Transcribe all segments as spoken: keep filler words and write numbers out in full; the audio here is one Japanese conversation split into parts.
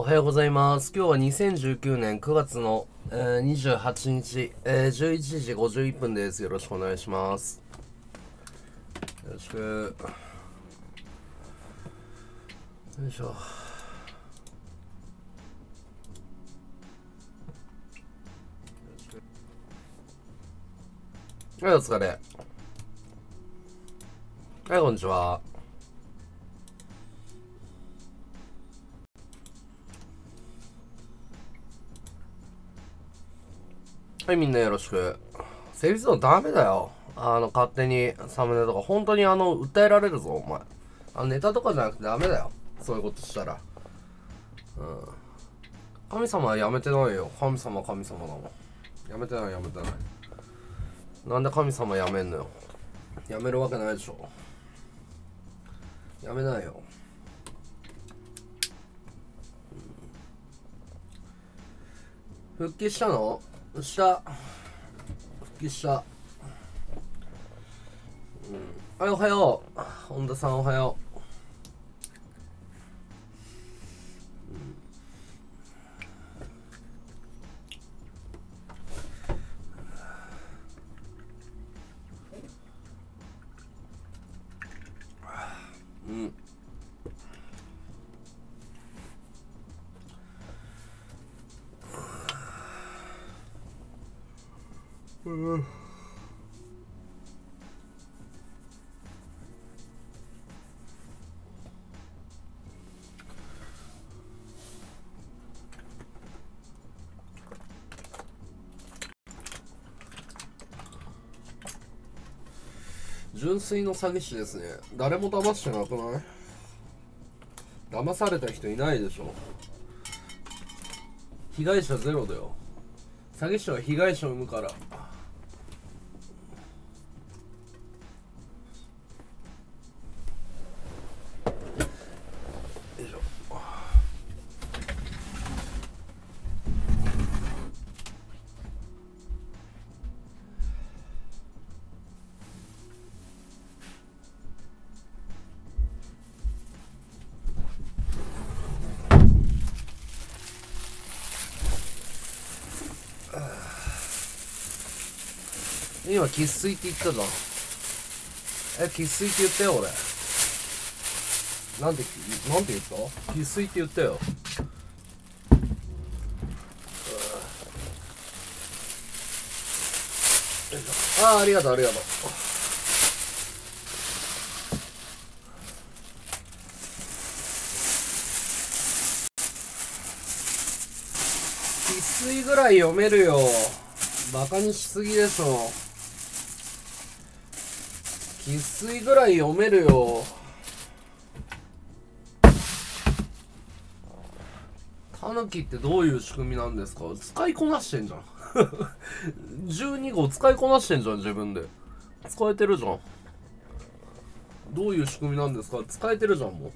おはようございます。今日はにせんじゅうきゅうねんくがつの、えー、にじゅうはちにち、えー、じゅういちじごじゅういっぷんです。よろしくお願いします。よろしく。よいしょ。はい、お疲れ。はい、こんにちは。はい、みんなよろしく。セールスのダメだよ。あの、勝手にサムネとか、本当にあの、訴えられるぞ、お前。あのネタとかじゃなくてダメだよ。そういうことしたら。うん。神様はやめてないよ。神様は神様だもん。やめてない、やめてない。なんで神様やめんのよ。やめるわけないでしょ。やめないよ。復帰したの？した復帰した。うん、はい、おはよう。本田さんおはよう。うん。うん。純粋の詐欺師ですね。誰も騙してなくない？騙された人いないでしょ。被害者ゼロだよ。詐欺師は被害者を生むから。よいしょ。今生粋って言ったじゃん。え、生粋って言ったよ俺。なんでなんて言った？生粋って言ったよ。ああ、ありがとうありがとう。生粋ぐらい読めるよ。バカにしすぎでしょ。生粋ぐらい読めるよ。タヌキってどういう仕組みなんですか？使いこなしてんじゃん。じゅうにごう使いこなしてんじゃん、自分で。使えてるじゃん。どういう仕組みなんですか？使えてるじゃん、もう。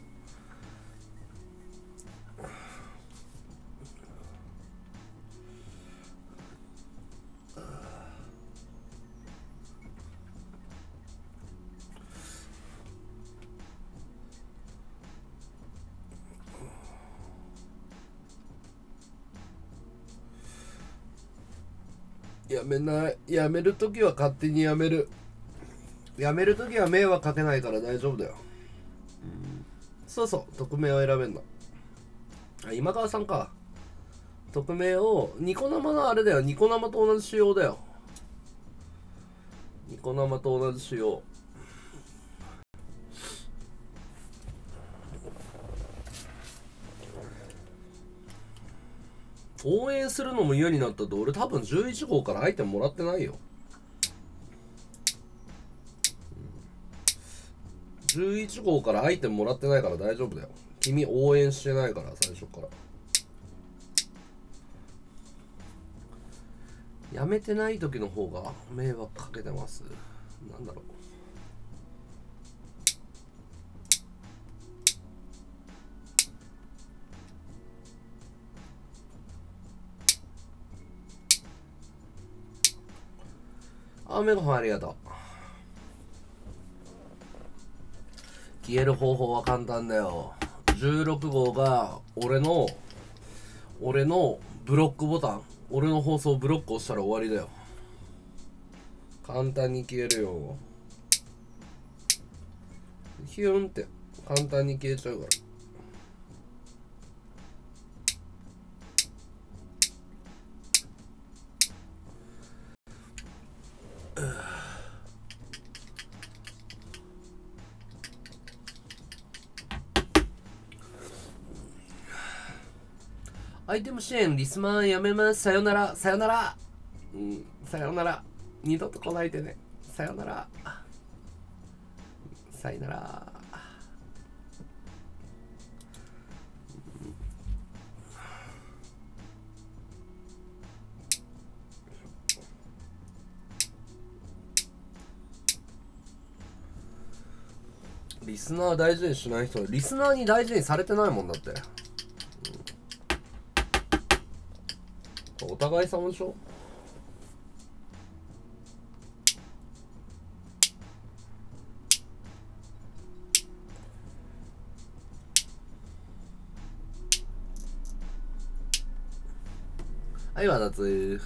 やめない。やめるときは勝手にやめる。やめるときは迷惑かけないから大丈夫だよ。そうそう、匿名を選べんの。あ、今川さんか。匿名を、ニコ生のあれだよ。ニコ生と同じ仕様だよ。ニコ生と同じ仕様。応援するのも嫌になったと。俺多分じゅういちごうからアイテムもらってないよ。じゅういちごうからアイテムもらってないから大丈夫だよ。君応援してないから最初から。やめてない時の方が迷惑かけてます。なんだろう。あ、メガホンありがとう。消える方法は簡単だよ。じゅうろくごうが俺の俺のブロックボタン、俺の放送ブロック押したら終わりだよ。簡単に消えるよ。ヒュンって簡単に消えちゃうから。アイテム支援リスナーやめます。さよならさよなら。うん、さよなら。二度と来ないでね。さよなら。さよなら。リスナー大事にしない人、リスナーに大事にされてないもんだって。うん、お互い様でしょ。はい、わだつ。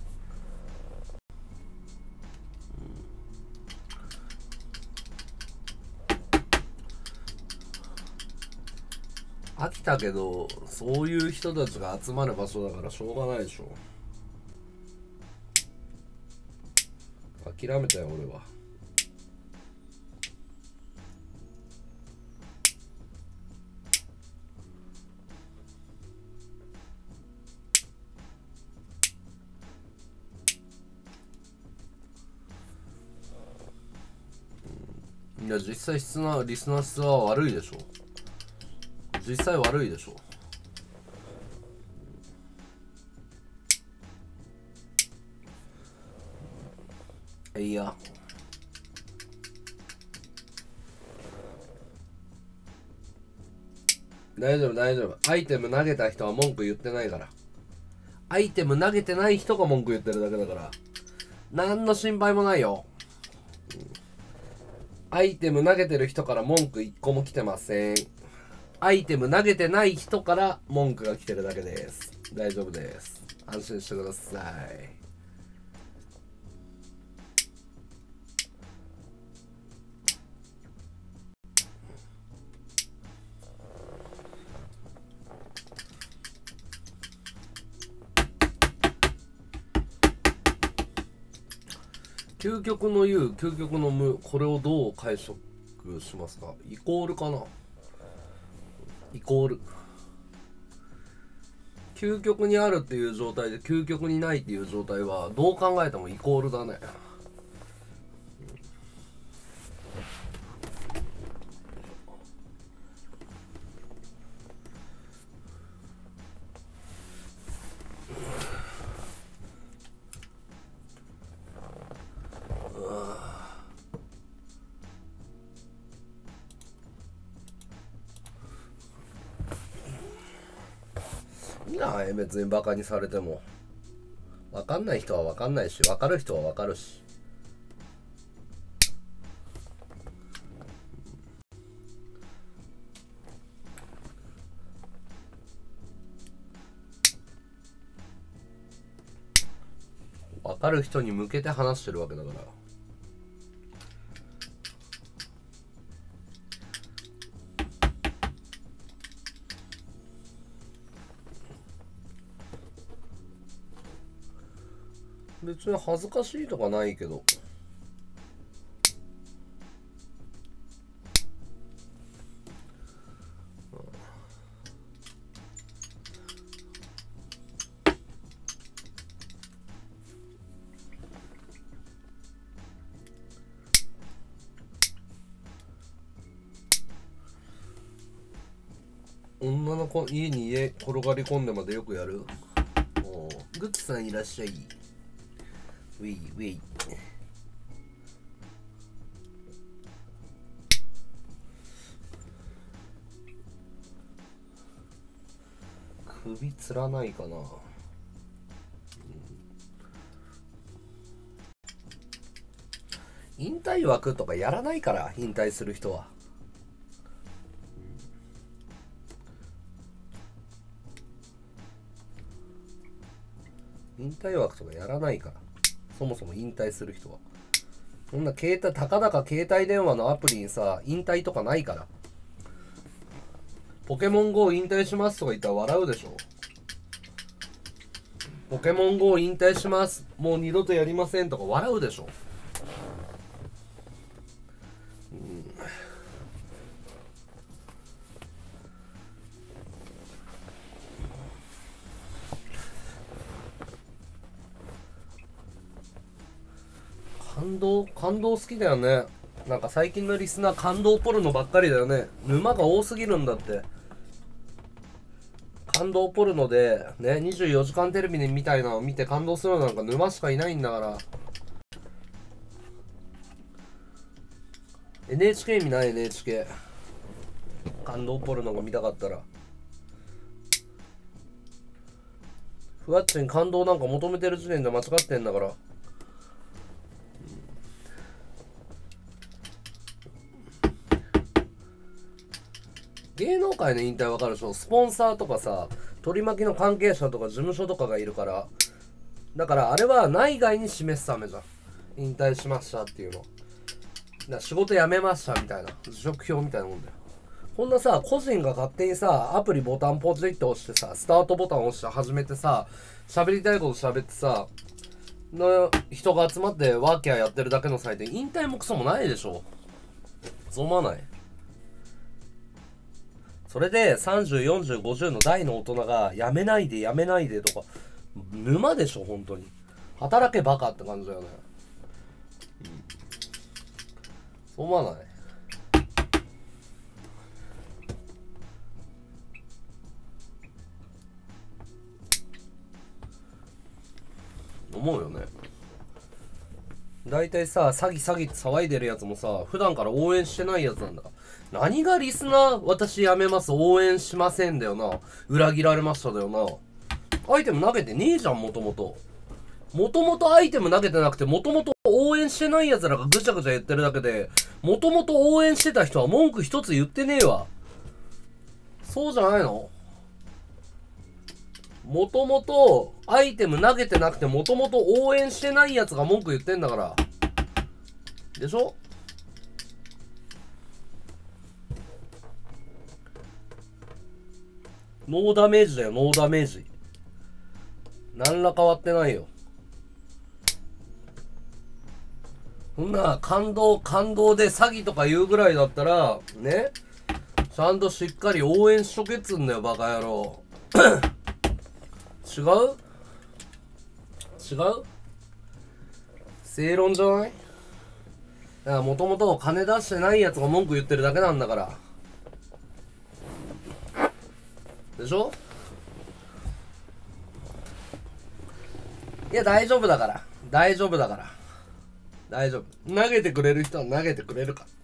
飽きたけど、そういう人たちが集まる場所だからしょうがないでしょ。諦めたよ俺は。いや実際リスナーリスナー質は悪いでしょ。実際悪いでしょ。いや大丈夫大丈夫。アイテム投げた人は文句言ってないから。アイテム投げてない人が文句言ってるだけだから何の心配もないよ。アイテム投げてる人から文句一個も来てません。アイテム投げてない人から文句が来てるだけです。大丈夫です。安心してください。究極の言う、究極の無、これをどう解釈しますか？イコールかな？イコール。究極にあるっていう状態で究極にないっていう状態はどう考えてもイコールだね。いいな、別にバカにされても。分かんない人は分かんないし、分かる人は分かるし。分かる人に向けて話してるわけだから。別に恥ずかしいとかないけど。女の子家に家転がり込んでまでよくやる。おグッチさんいらっしゃい。ウェイウェイ。首つらないかな。引退枠とかやらないから、引退する人は。 退枠とかやらないから。そもそも引退する人は。そんな携帯、たかだか携帯電話のアプリにさ、引退とかないから。ポケモン ゴー 引退しますとか言ったら笑うでしょ。ポケモン ゴー 引退します。もう二度とやりませんとか笑うでしょ。うん、感動感動好きだよね。なんか最近のリスナー感動ポルノばっかりだよね。沼が多すぎるんだって。感動ポルノでね、にじゅうよじかんテレビみたいなのを見て感動するのなんか沼しかいないんだから。 エヌエイチケー 見ない。 エヌエイチケー 感動ポルノが見たかったら。ふわっちに感動なんか求めてる時点で間違ってんだから。芸能界の引退わかるでしょ。スポンサーとかさ、取り巻きの関係者とか事務所とかがいるから。だからあれは内外に示すためじゃん。引退しましたっていうの。だから仕事辞めましたみたいな。辞職票みたいなもんだよ。こんなさ、個人が勝手にさ、アプリボタンポチって押してさ、スタートボタン押して始めてさ、喋りたいこと喋ってさ、の人が集まってワーキャーやってるだけのサイトに引退もクソもないでしょ。そう思わない？それでさんじゅう、よんじゅう、ごじゅうの大の大人がやめないでやめないでとか、沼でしょ本当に。働けバカって感じだよね。うん、そう思わない？思うよね。大体さ、詐欺詐欺って騒いでるやつもさ、普段から応援してないやつなんだから。何がリスナー、私やめます、応援しませんだよな。裏切られましただよな。アイテム投げてねえじゃん、もともと。もともとアイテム投げてなくて、もともと応援してない奴らがぐちゃぐちゃ言ってるだけで、もともと応援してた人は文句一つ言ってねえわ。そうじゃないの？もともとアイテム投げてなくて、もともと応援してないやつが文句言ってんだから。でしょ？ノーダメージだよ、ノーダメージ。何ら変わってないよ。そんな感動感動で詐欺とか言うぐらいだったらね、ちゃんとしっかり応援しとけっつんだよ、バカ野郎。違う？違う？正論じゃない？だからもともと金出してないやつが文句言ってるだけなんだから。でしょ？いや大丈夫だから、大丈夫だから、大丈夫。投げてくれる人は投げてくれるから。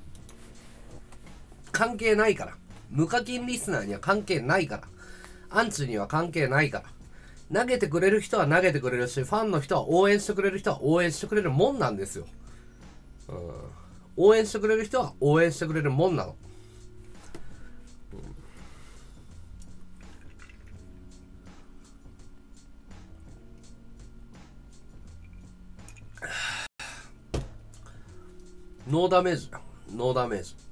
関係ないから。無課金リスナーには関係ないから。アンチには関係ないから。投げてくれる人は投げてくれるし、ファンの人は応援してくれる人は応援してくれるもんなんですよ。うん、応援してくれる人は応援してくれるもんなの。ノーダメージだ。ノーダメージ。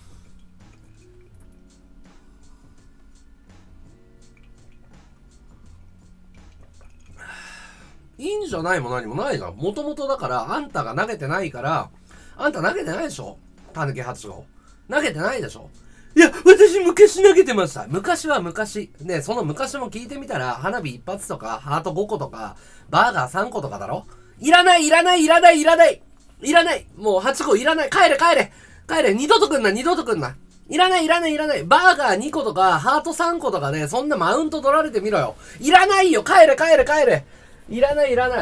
いいんじゃないも何もないじゃん。もともとだから、あんたが投げてないから、あんた投げてないでしょ？たぬきはち号。投げてないでしょ？いや、私昔投げてました。昔は昔。ね、その昔も聞いてみたら、花火一発とか、ハートごことか、バーガーさんことかだろ？いらない、いらない、いらない、いらない。いらない。もうはち号いらない。帰れ、帰れ。帰れ。二度と来んな、二度と来んな。いらない、いらない、いらない。バーガーにことか、ハートさんことかね、そんなマウント取られてみろよ。いらないよ。帰れ、帰れ、帰れ。いらない、いらない。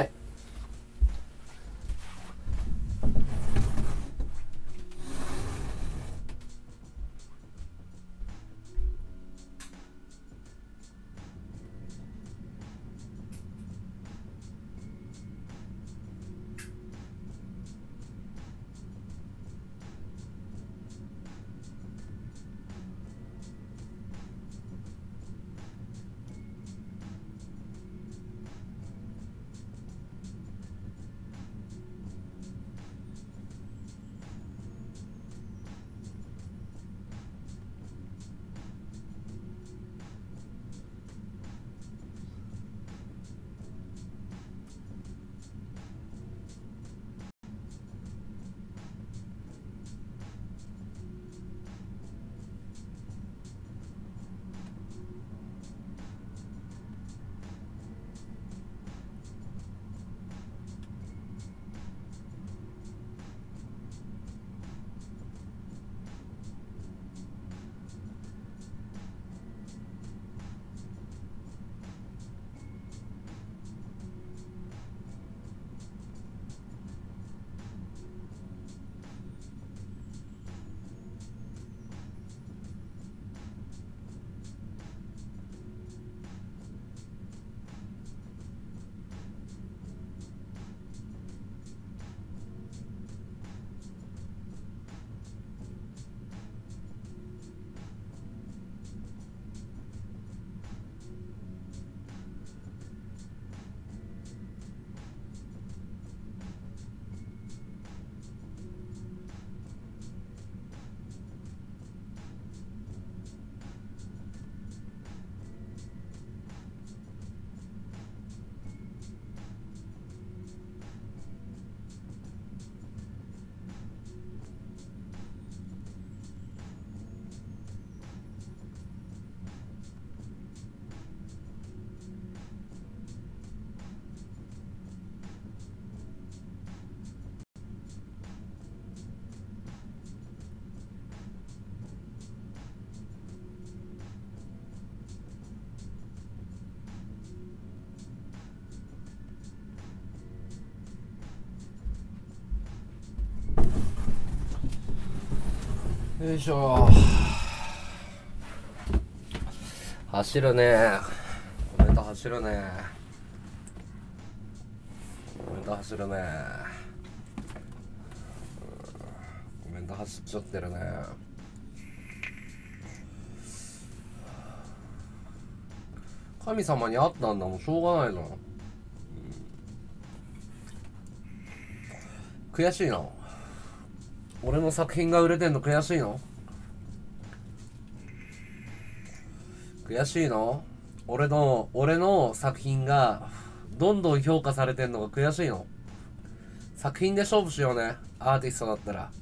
よいしょ。走るね。コメント走るね。コメント走るね。コメント走っちゃってるね。神様に会ったんだもん、しょうがないの。悔しいの。俺の作品が売れてんの悔しいの。悔しいの。俺の俺の作品がどんどん評価されてんのが悔しいの。作品で勝負しようね、アーティストだったら。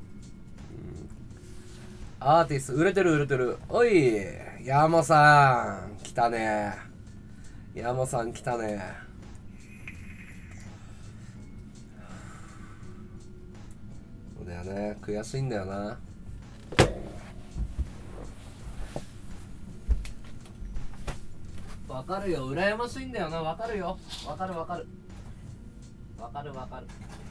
うん、アーティスト売れてる売れてる。おい山本さん来たね。山本さん来たね。そうだよね、悔しいんだよな。わかるよ、羨ましいんだよな。わかるよ、わかるわかるわかるわかる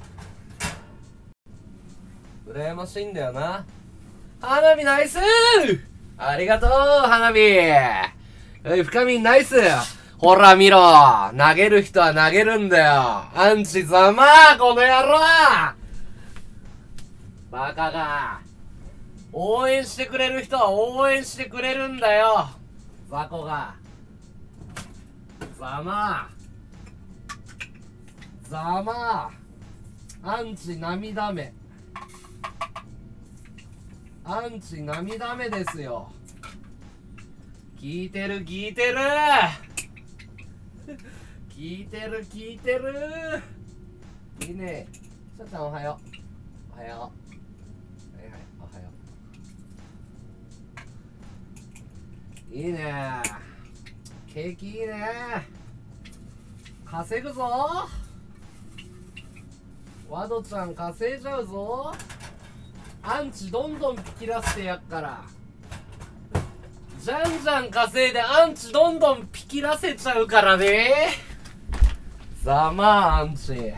羨ましいんだよな。花火ナイスー、ありがとう花火。おい深みナイス。ほら見ろ、投げる人は投げるんだよ。アンチざまーこの野郎、バカが。応援してくれる人は応援してくれるんだよ、雑魚が。ざまーざまーアンチ涙目、アンチ涙目ですよ。聞いてる聞いてる聞いてる聞いてる。いいね。さっちゃんおはよう。おはよう。はいはい、おはよう。いいね。景気いいね。稼ぐぞ。ワドちゃん稼いじゃうぞ。アンチどんどんピキらせてやっから。じゃんじゃん稼いでアンチどんどんピキらせちゃうからね。ざまあアンチ。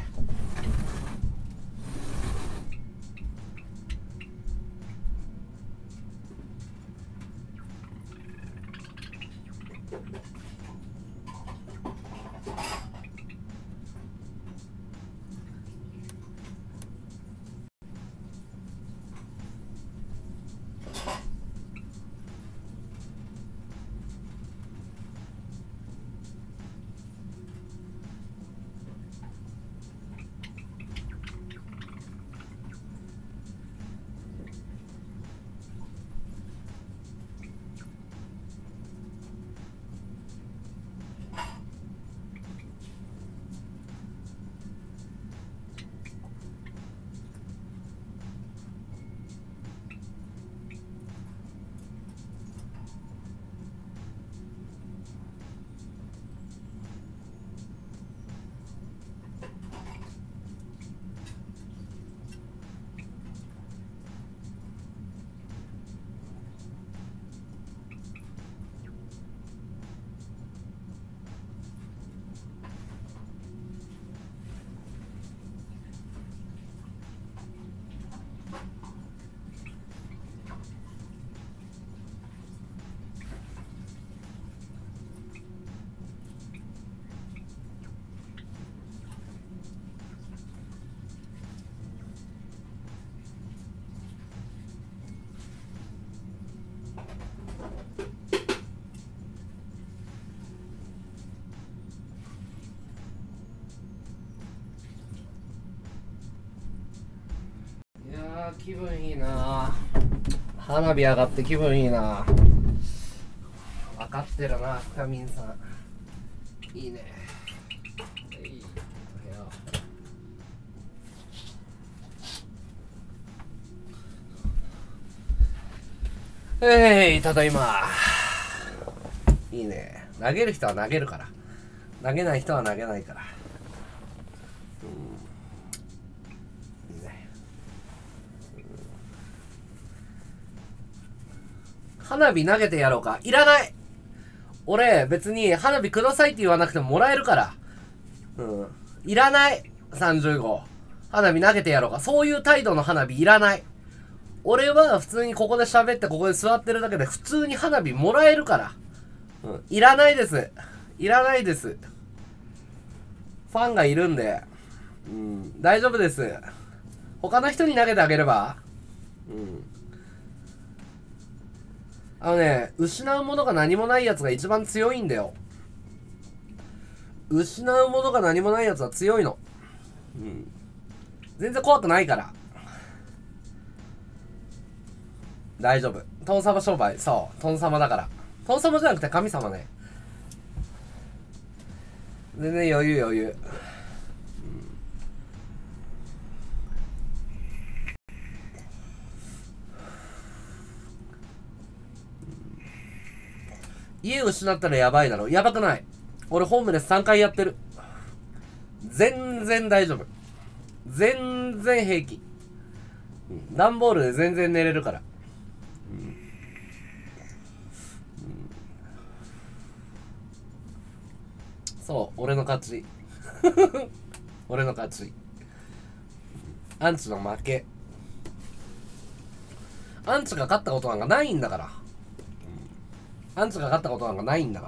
気分いいな。花火上がって気分いいな。分かってるな、深みんさん。いいね。はい、おはよう。えい、ただいま。いいね。投げる人は投げるから。投げない人は投げないから。花火投げてやろうか。いらない。俺別に花火くださいって言わなくてももらえるから。うん。いらない。さんじゅうご。花火投げてやろうか。そういう態度の花火いらない。 俺は普通にここで喋ってここで座ってるだけで普通に花火もらえるから。うん。いらないです。いらないです。ファンがいるんで。うん。大丈夫です。他の人に投げてあげれば。うん。あのね、失うものが何もないやつが一番強いんだよ。失うものが何もないやつは強いの。うん。全然怖くないから。大丈夫。トン様商売。そう。トン様だから。トン様じゃなくて神様ね。全然余裕余裕。家失ったらやばいだろ。やばくない。俺ホームレスさんかいやってる。全然大丈夫。全然平気。段ボールで全然寝れるから。うんうん、そう、俺の勝ち。俺の勝ち。アンチの負け。アンチが勝ったことなんかないんだから。アンチが勝ったことなんかないんだから。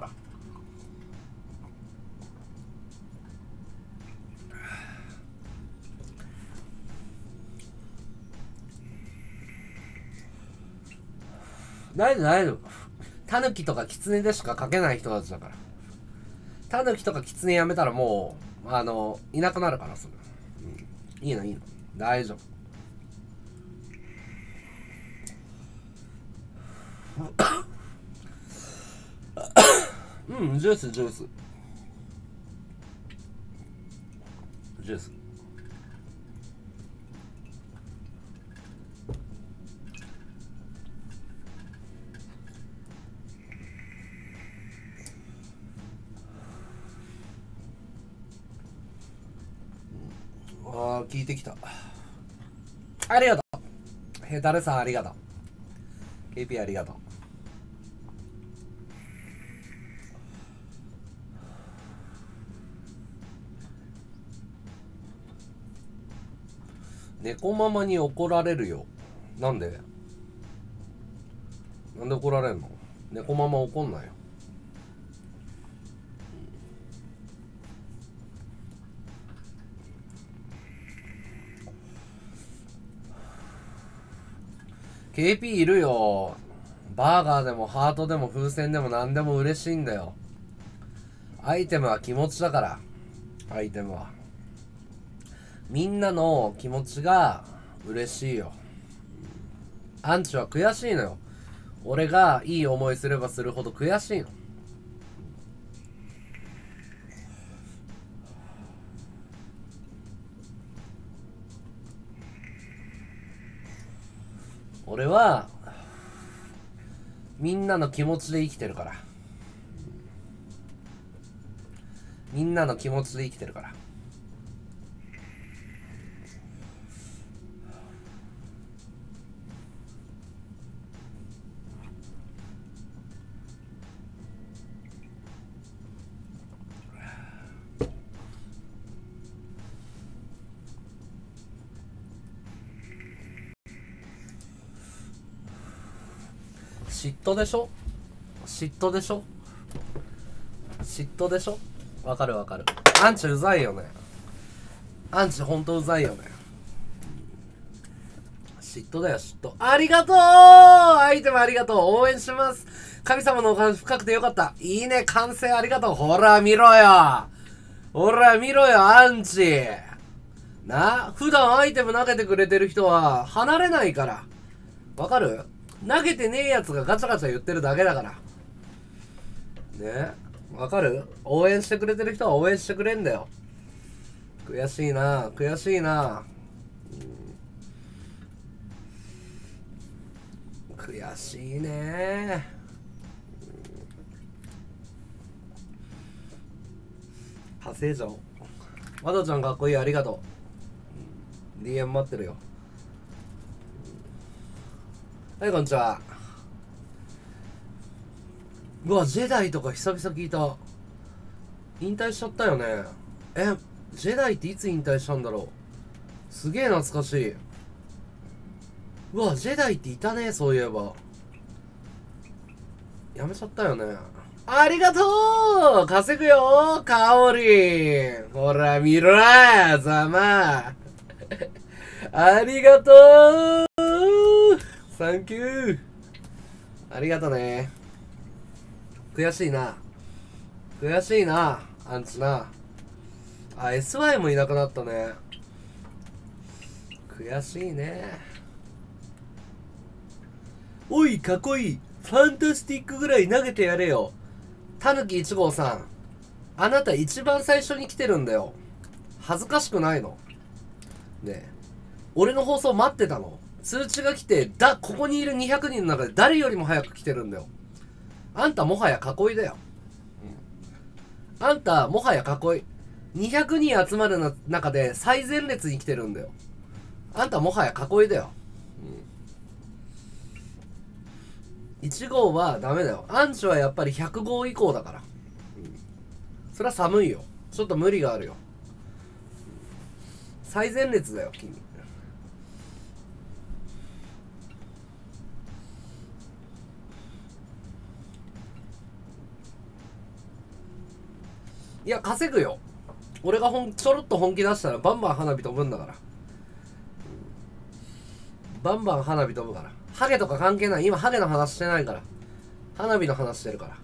大丈夫大丈夫。タヌキとかキツネでしか書けない人たちだから。タヌキとかキツネやめたらもう、あの、いなくなるから、それ。うん、いいのいいの。大丈夫。うん、ジュースジュース。ジュース。ああ、聞いてきた。ありがとう。ヘタレさんありがとう。ケーピー ありがとう。猫ママに怒られるよ。なんでなんで怒られんの？猫ママ怒んないよ。ケーピー いるよ。バーガーでもハートでも風船でも何でも嬉しいんだよ。アイテムは気持ちだから。アイテムは。みんなの気持ちが嬉しいよ。アンチは悔しいのよ。俺がいい思いすればするほど悔しいの。俺はみんなの気持ちで生きてるから。みんなの気持ちで生きてるから。嫉妬でしょ？嫉妬でしょ？嫉妬でしょ？わかるわかる。アンチうざいよね。アンチほんとうざいよね。嫉妬だよ嫉妬。ありがとう！アイテムありがとう。応援します。神様のお話深くてよかった。いいね、完成ありがとう。ほら見ろよ。ほら見ろよ、アンチ。な、普段アイテム投げてくれてる人は離れないから。わかる？投げてねえやつがガチャガチャ言ってるだけだから。ね、わかる？応援してくれてる人は応援してくれんだよ。悔しいな、悔しいな。うん、悔しいね。派生状。まどちゃんかっこいい、ありがとう。ディーエム 待ってるよ。はい、こんにちは。うわ、ジェダイとか久々聞いた。引退しちゃったよね。え、ジェダイっていつ引退したんだろう。すげえ懐かしい。 うわ、ジェダイっていたね、そういえば。やめちゃったよね。ありがとう稼ぐよカオリンほら見ろーざまありがとうサンキューありがとね。悔しいな。悔しいな。あんちな。あ、エスワイ もいなくなったね。悔しいね。おい、かっこいい。ファンタスティックぐらい投げてやれよ。たぬきいち号さん。あなた一番最初に来てるんだよ。恥ずかしくないの？ねえ。俺の放送待ってたの？通知が来て、だ、ここにいるにひゃくにんの中で誰よりも早く来てるんだよ。あんたもはや囲いだよ。うん、あんたもはや囲い。にひゃくにん集まる中で最前列に来てるんだよ。あんたもはや囲いだよ。うん、いち号はダメだよ。アンチはやっぱりひゃく号以降だから。うん、それは寒いよ。ちょっと無理があるよ。最前列だよ、君。いや、稼ぐよ。俺がほんちょろっと本気出したらバンバン花火飛ぶんだから。バンバン花火飛ぶから。ハゲとか関係ない。今ハゲの話してないから。花火の話してるから。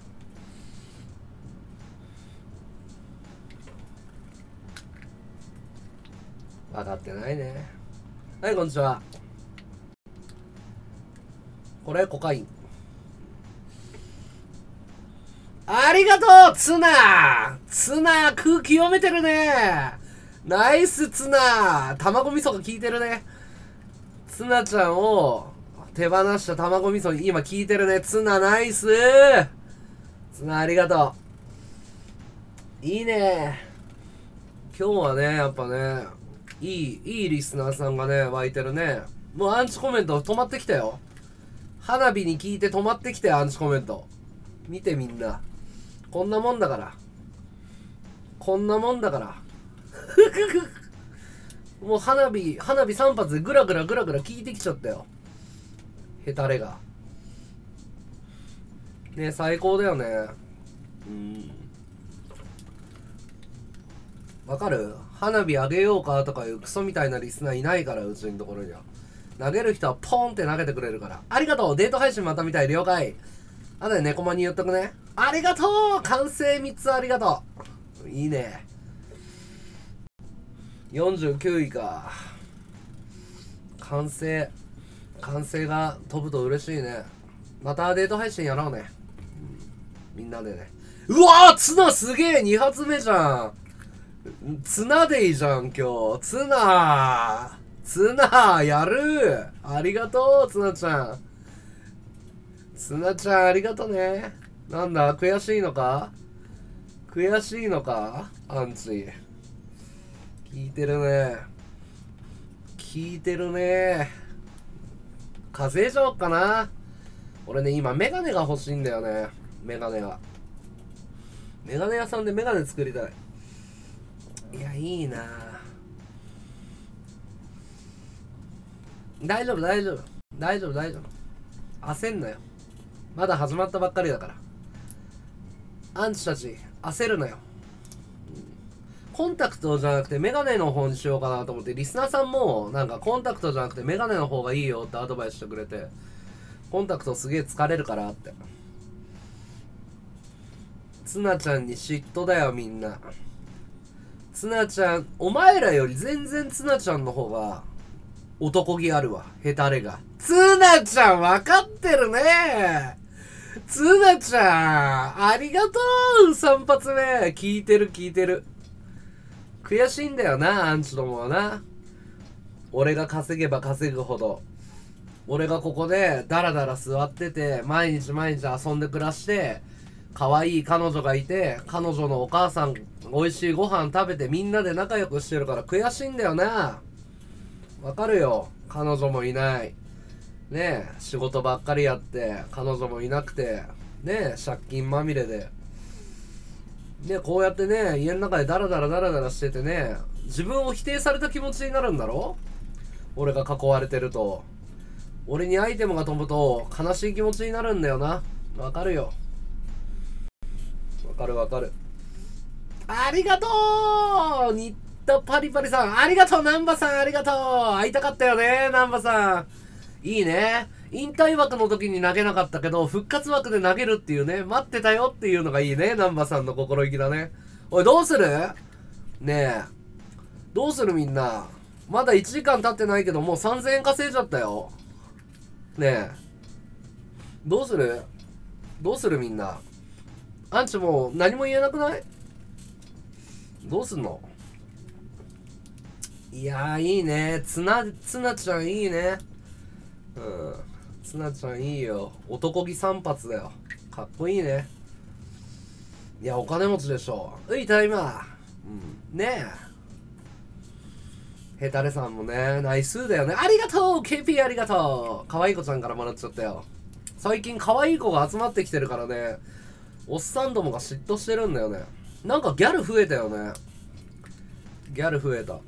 分かってないね。はい、こんにちは。これコカイン。ありがとうツナツナ空気読めてるね。ナイスツナ卵味噌が効いてるね。ツナちゃんを手放した卵味噌今効いてるね。ツナナイスツナありがとう。いいね。今日はね、やっぱね、いい、いいリスナーさんがね、湧いてるね。もうアンチコメント止まってきたよ。花火に聞いて止まってきたよ、アンチコメント。見てみんな。こんなもんだから。こんなもんだから。もう花火、花火さん発でグラグラグラグラ効いてきちゃったよ。ヘタレが。ね、最高だよね。うん。わかる？花火あげようかとかいうクソみたいなリスナーいないから、うちのところには。投げる人はポンって投げてくれるから。ありがとうデート配信また見たい了解。あとで猫マに言っとくね。ありがとう完成みっつありがとういいね。よんじゅうきゅういか。完成。完成が飛ぶと嬉しいね。またデート配信やろうね。うん、みんなでね。うわーツナすげえに発目じゃん。ツナデイじゃん今日。ツナツナやるありがとうツナちゃん。ツナちゃんありがとね。なんだ悔しいのか悔しいのかアンチ。聞いてるね。聞いてるね。風邪じゃおっかな。俺ね、今メガネが欲しいんだよね。メガネが。メガネ屋さんでメガネ作りたい。いや、いいな。大丈夫、大丈夫。大丈夫、大丈夫。焦んなよ。まだ始まったばっかりだから。アンチたち、焦るなよ。コンタクトじゃなくてメガネの方にしようかなと思って、リスナーさんもなんかコンタクトじゃなくてメガネの方がいいよってアドバイスしてくれて、コンタクトすげえ疲れるからって。ツナちゃんに嫉妬だよみんな。ツナちゃん、お前らより全然ツナちゃんの方が男気あるわ、ヘタレが。ツナちゃん分かってるね。ツナちゃんありがとうさん発目聞いてる聞いてる。悔しいんだよなアンチどもはな。俺が稼げば稼ぐほど、俺がここでダラダラ座ってて毎日毎日遊んで暮らして、可愛い彼女がいて、彼女のお母さん美味しいご飯食べてみんなで仲良くしてるから悔しいんだよな。わかるよ。彼女もいない。ねえ、仕事ばっかりやって、彼女もいなくて、ねえ、借金まみれで。ねえ、こうやってね、家の中でダラダラダラダラしててね、自分を否定された気持ちになるんだろ？俺が囲われてると。 俺にアイテムが飛ぶと悲しい気持ちになるんだよな。わかるよ。わかるわかる。ありがとう新田パリパリさん、ありがとう南波さん、ありがとう会いたかったよね、南波さん。いいね。引退枠の時に投げなかったけど、復活枠で投げるっていうね、待ってたよっていうのがいいね、南波さんの心意気だね。おい、どうするねえ。どうするみんな。まだいちじかん経ってないけど、もうさんぜんえん稼いじゃったよ。ねえ。どうするどうするみんな。アンチもう何も言えなくない？どうすんの？いやー、いいね。ツナ、ツナちゃんいいね。うん。ツナちゃんいいよ。男気散髪だよ。かっこいいね。いや、お金持ちでしょ。うい、タイマー。うん。ねえ。ヘタレさんもね、ナイスだよね。ありがとう !ケーピー ありがとう可愛い子ちゃんからもらっちゃったよ。最近可愛い子が集まってきてるからね、おっさんどもが嫉妬してるんだよね。なんかギャル増えたよね。ギャル増えた。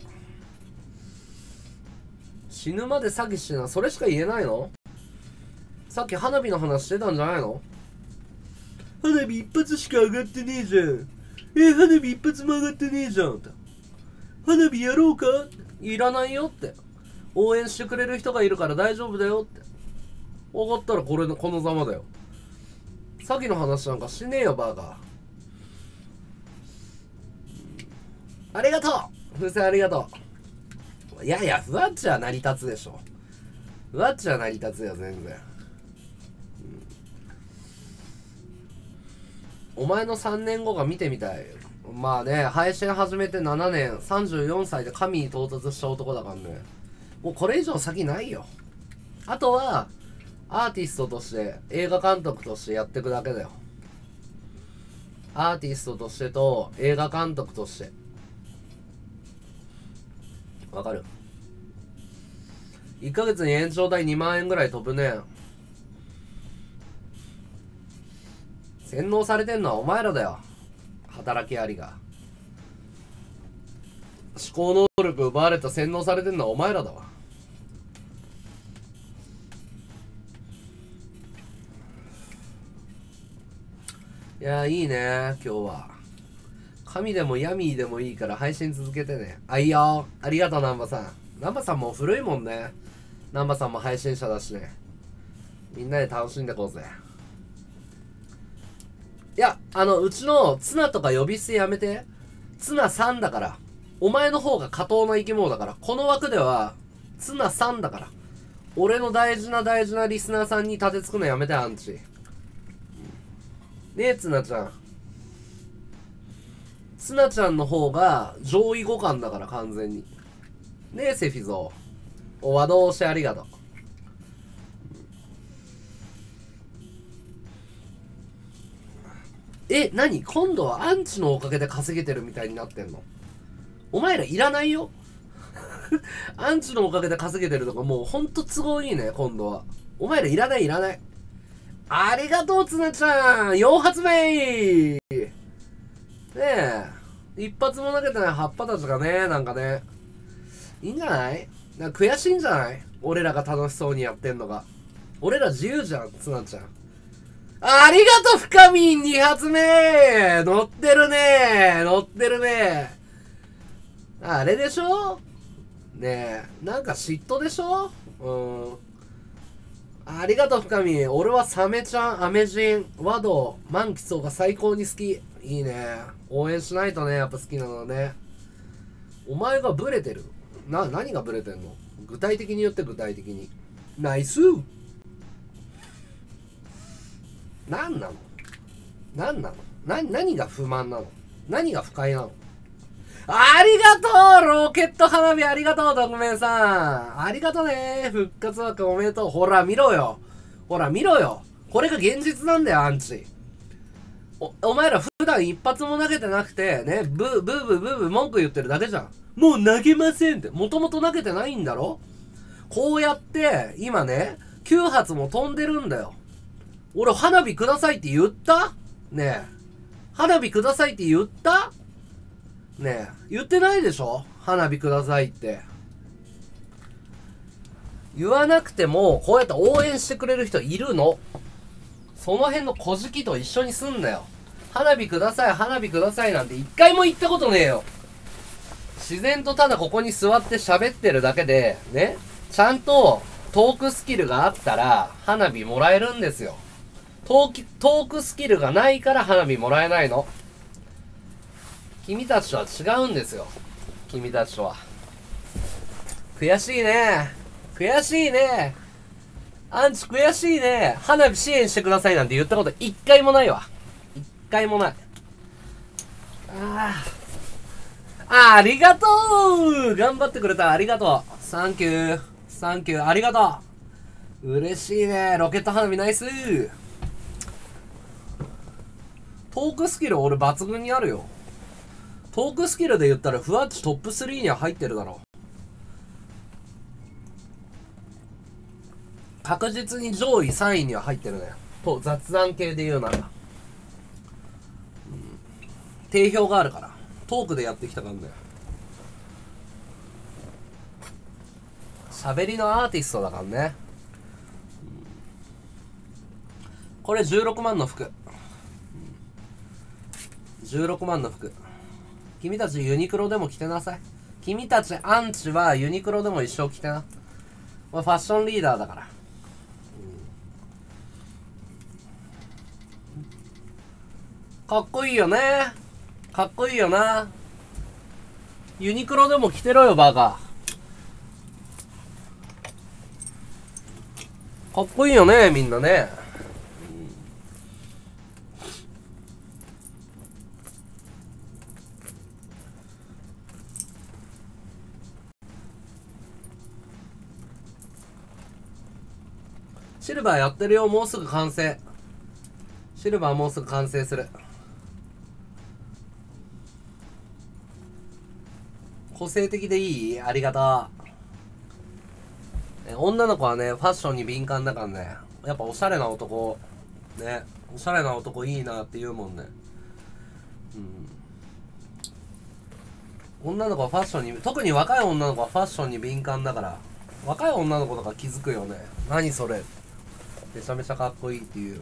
死ぬまで詐欺してな、それしか言えないの？さっき花火の話してたんじゃないの？花火一発しか上がってねえじゃん。え、花火一発も上がってねえじゃん。花火やろうか？いらないよって。応援してくれる人がいるから大丈夫だよって。分かったらこれの、このざまだよ。詐欺の話なんかしねえよ、バーガー。ありがとう風船ありがとう。いやいや、ふわっちは成り立つでしょ。ふわっちは成り立つよ、全然。うん、お前のさんねんごが見てみたい。まあね、配信始めてななねん、さんじゅうよんさいで神に到達した男だからね。もうこれ以上先ないよ。あとは、アーティストとして、映画監督としてやっていくだけだよ。アーティストとしてと、映画監督として。わかる？ いっ ヶ月に延長代にまんえんぐらい飛ぶね。洗脳されてんのはお前らだよ。働きありが。思考能力奪われた洗脳されてんのはお前らだわ。いやー、いいね、今日は。神でもヤミーでもいいから配信続けてね。あ、いいよ。ありがとう、南波さん。南波さんも古いもんね。南波さんも配信者だしね。みんなで楽しんでこうぜ。いや、あの、うちのツナとか呼び捨てやめて。ツナさんだから。お前の方が下等な生き物だから。この枠では、ツナさんだから。俺の大事な大事なリスナーさんに立てつくのやめて、アンチ。ねえ、ツナちゃん。ツナちゃんの方が上位互換だから完全に。ねえ、セフィゾー。お、和道してありがとう。え、何？今度はアンチのおかげで稼げてるみたいになってんの？お前らいらないよ。アンチのおかげで稼げてるとかもうほんと都合いいね、今度は。お前らいらないいらない。ありがとう、つなちゃん !よん 発目ねえ。一発も投げてない葉っぱたちがね、なんかね。いいんじゃない？なんか悔しいんじゃない？俺らが楽しそうにやってんのが。俺ら自由じゃん、つなちゃん。ありがとう、深みんに発目乗ってるね乗ってるねあれでしょねえ、なんか嫉妬でしょ？うん。ありがとう、深見。俺はサメちゃん、アメジン、ワド、マンキソウが最高に好き。いいね。応援しないとね、やっぱ好きなのはね。お前がブレてる。な、何がブレてんの？具体的に言って、具体的に。ナイス何なの？何なの？な、何が不満なの？何が不快なの？ありがとうロケット花火ありがとうドクメンさんありがとうね復活枠おめでとうほら見ろよほら見ろよこれが現実なんだよアンチお、お前ら普段一発も投げてなくてねブーブーブーブーブー文句言ってるだけじゃんもう投げませんってもともと投げてないんだろこうやって今ねきゅう発も飛んでるんだよ俺花火くださいって言ったねえ花火くださいって言ったねえ、言ってないでしょ花火くださいって。 言わなくてもこうやって応援してくれる人いるの。その辺の小じと一緒にすんなよ。花火ください花火くださいなんて一回も言ったことねえよ。自然とただここに座って喋ってるだけでね、ちゃんとトークスキルがあったら花火もらえるんですよ。トーキトークスキルがないから花火もらえないの。君たちとは違うんですよ。君たちとは。悔しいね。悔しいね。アンチ悔しいね。花火支援してくださいなんて言ったこと一回もないわ。一回もない。ああ。ありがとう。頑張ってくれた。ありがとう。サンキュー。サンキュー。ありがとう。嬉しいね。ロケット花火ナイス。トークスキル俺抜群にあるよ。トークスキルで言ったらふわっちトップスリーには入ってるだろう。確実に上位さんいには入ってるね。と雑談系で言うなら、うん、定評があるからトークでやってきたからね。喋りのアーティストだからね、うん、これじゅうろくまんの服、うん、じゅうろくまんの服。君たちユニクロでも着てなさい。君たちアンチはユニクロでも一生着てな。これファッションリーダーだから。かっこいいよね。かっこいいよな。ユニクロでも着てろよバカ。かっこいいよねみんなね。シルバーやってるよ。もうすぐ完成。シルバーもうすぐ完成する。個性的でいい？ありがとう。女の子はね、ファッションに敏感だからね。やっぱおしゃれな男、ね、おしゃれな男いいなって言うもんね。うん。女の子はファッションに、特に若い女の子はファッションに敏感だから、若い女の子とか気づくよね。何それ。めちゃめちゃかっこいいって言うよね。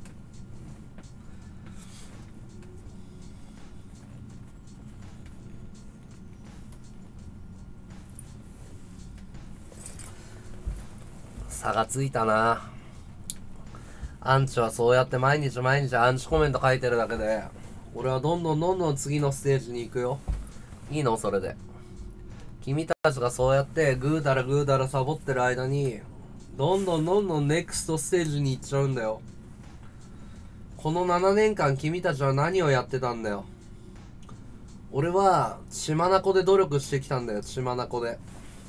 差がついたな。アンチはそうやって毎日毎日アンチコメント書いてるだけで、俺はどんどんどんどん次のステージに行くよ。いいのそれで。君たちがそうやってぐうたらぐうたらサボってる間に、どんどんどんどんネクストステージに行っちゃうんだよ。このななねんかん君たちは何をやってたんだよ。俺は血眼で努力してきたんだよ。血眼で。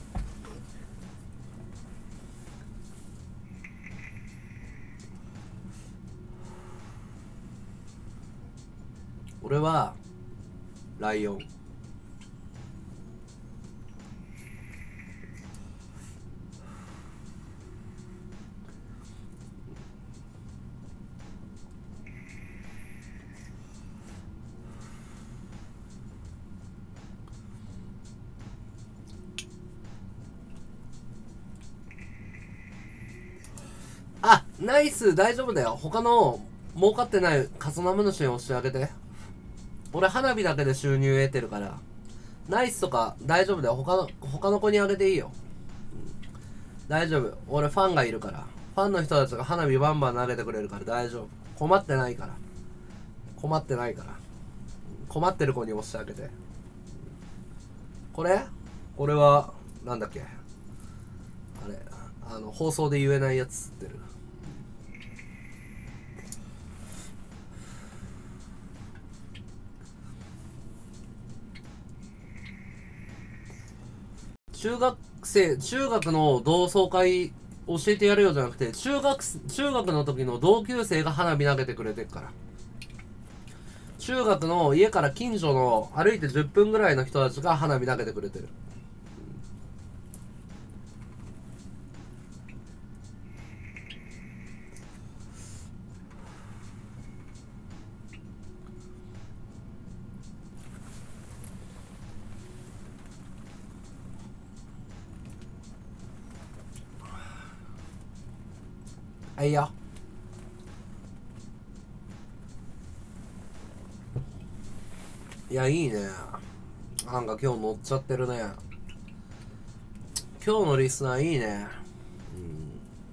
俺はライオン。あ、ナイス。大丈夫だよ。他の儲かってないカスナム主に押してあげて。俺花火だけで収入得てるから。ナイスとか大丈夫だよ。他の他の子にあげていいよ、うん、大丈夫。俺ファンがいるから。ファンの人たちが花火バンバン投げてくれるから大丈夫。困ってないから。困ってないから。困ってる子に押してあげて。これこれはなんだっけ、あれ、あの放送で言えないやつってる。中学生、中学の同窓会教えてやるよじゃなくて、中学、中学の時の同級生が花火投げてくれてるから。中学の家から近所の歩いてじゅっぷんぐらいの人たちが花火投げてくれてる。 はいよ。いや、いいね。なんか今日乗っちゃってるね。今日のリスナーいいね。うん。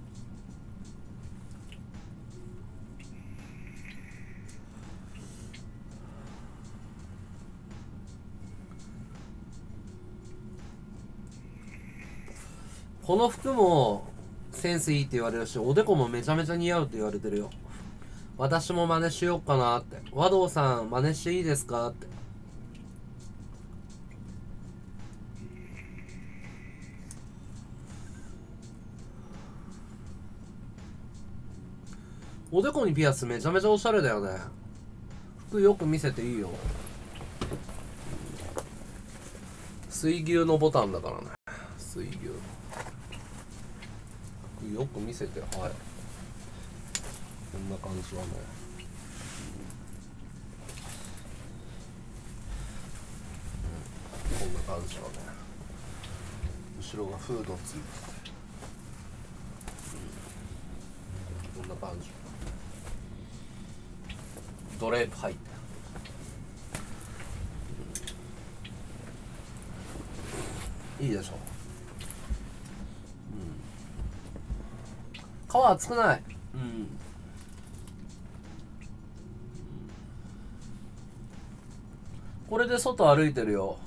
この服もセンスいいって言われるし、おでこもめちゃめちゃ似合うって言われてるよ。私も真似しようかなって。和道さん真似していいですかって。おでこにピアスめちゃめちゃおしゃれだよね。服よく見せていいよ。水牛のボタンだからね。水牛。服よく見せて。はい。こんな感じはね。うん、こんな感じはね。後ろがフードついてて。うん、こんな感じ。ドレープ入ってる。いいでしょ。うん。皮厚くない。うん。これで外歩いてるよ。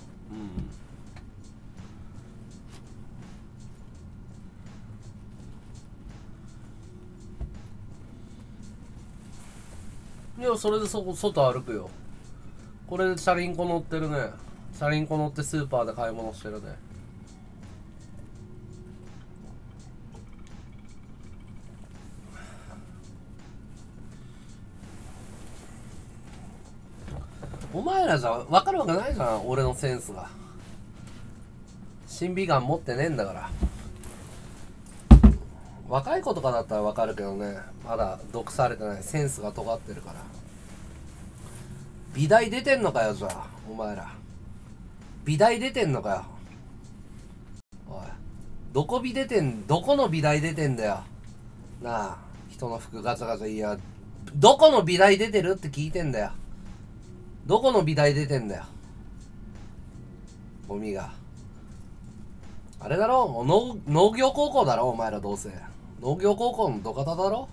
うん。いや、それでそこ外歩くよ。これでチャリンコ乗ってるね。チャリンコ乗ってスーパーで買い物してるね。お前らじゃ分かるわけないじゃん、俺のセンスが。審美眼持ってねえんだから。若い子とかだったら分かるけどね、まだ毒されてない。センスが尖ってるから。美大出てんのかよ、じゃあお前ら。美大出てんのかよ。おい、どこ美出てん、どこの美大出てんだよなあ。人の服ガチャガチャ。いや、どこの美大出てるって聞いてんだよ。どこの美大出てんだよ、ゴミが。あれだろ、農農業高校だろお前ら。どうせ農業高校の土方だろ。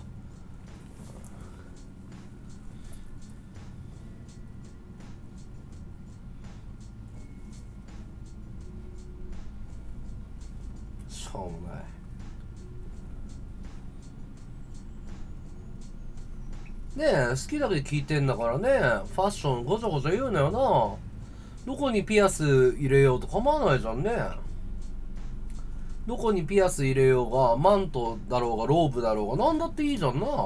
しょうもない。ねえ、好きだけ聞いてんだからね。ファッションごちゃごちゃ言うなよな。どこにピアス入れようと構わないじゃんね。どこにピアス入れようが、マントだろうがローブだろうが何だっていいじゃんな。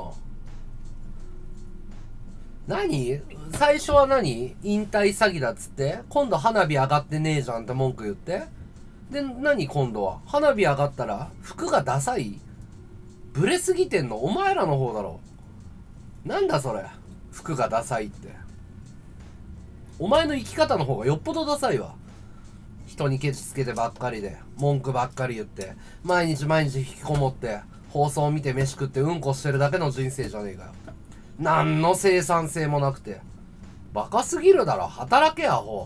何最初は何引退詐欺だっつって、今度花火上がってねえじゃんって文句言って、で何今度は花火上がったら服がダサい。ブレすぎてんのお前らの方だろ。なんだそれ、服がダサいって。お前の生き方の方がよっぽどダサいわ。人にケチつけてばっかりで、文句ばっかり言って、毎日毎日引きこもって放送見て飯食ってうんこしてるだけの人生じゃねえかよ。何の生産性もなくてバカすぎるだろ。働けアホ。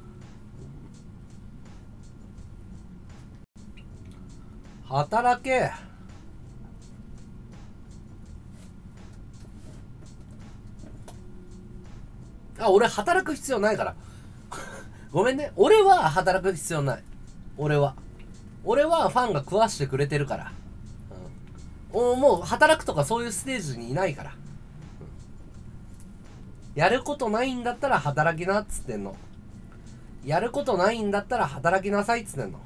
働け。あ、俺働く必要ないからごめんね。俺は働く必要ない。俺は俺はファンが食わしてくれてるから、うん、もう働くとかそういうステージにいないから、うん、やることないんだったら働きなっつってんの。やることないんだったら働きなさいっつってんの、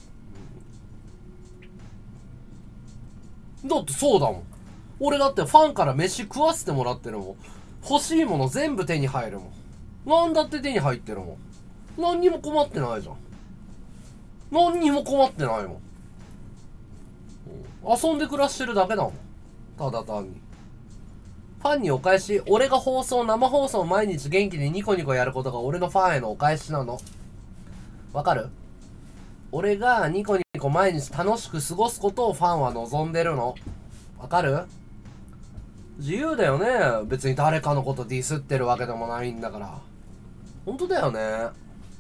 うん、だってそうだもん。俺だってファンから飯食わせてもらってるもん。欲しいもの全部手に入るもん。なんだって手に入ってるもん。何にも困ってないじゃん。何にも困ってないもん。遊んで暮らしてるだけだもん。ただ単に。ファンにお返し。俺が放送、生放送毎日元気にニコニコやることが俺のファンへのお返しなの。わかる？俺がニコニコ毎日楽しく過ごすことをファンは望んでるの。わかる？ 自由だよね。別に誰かのことディスってるわけでもないんだから。本当だよね。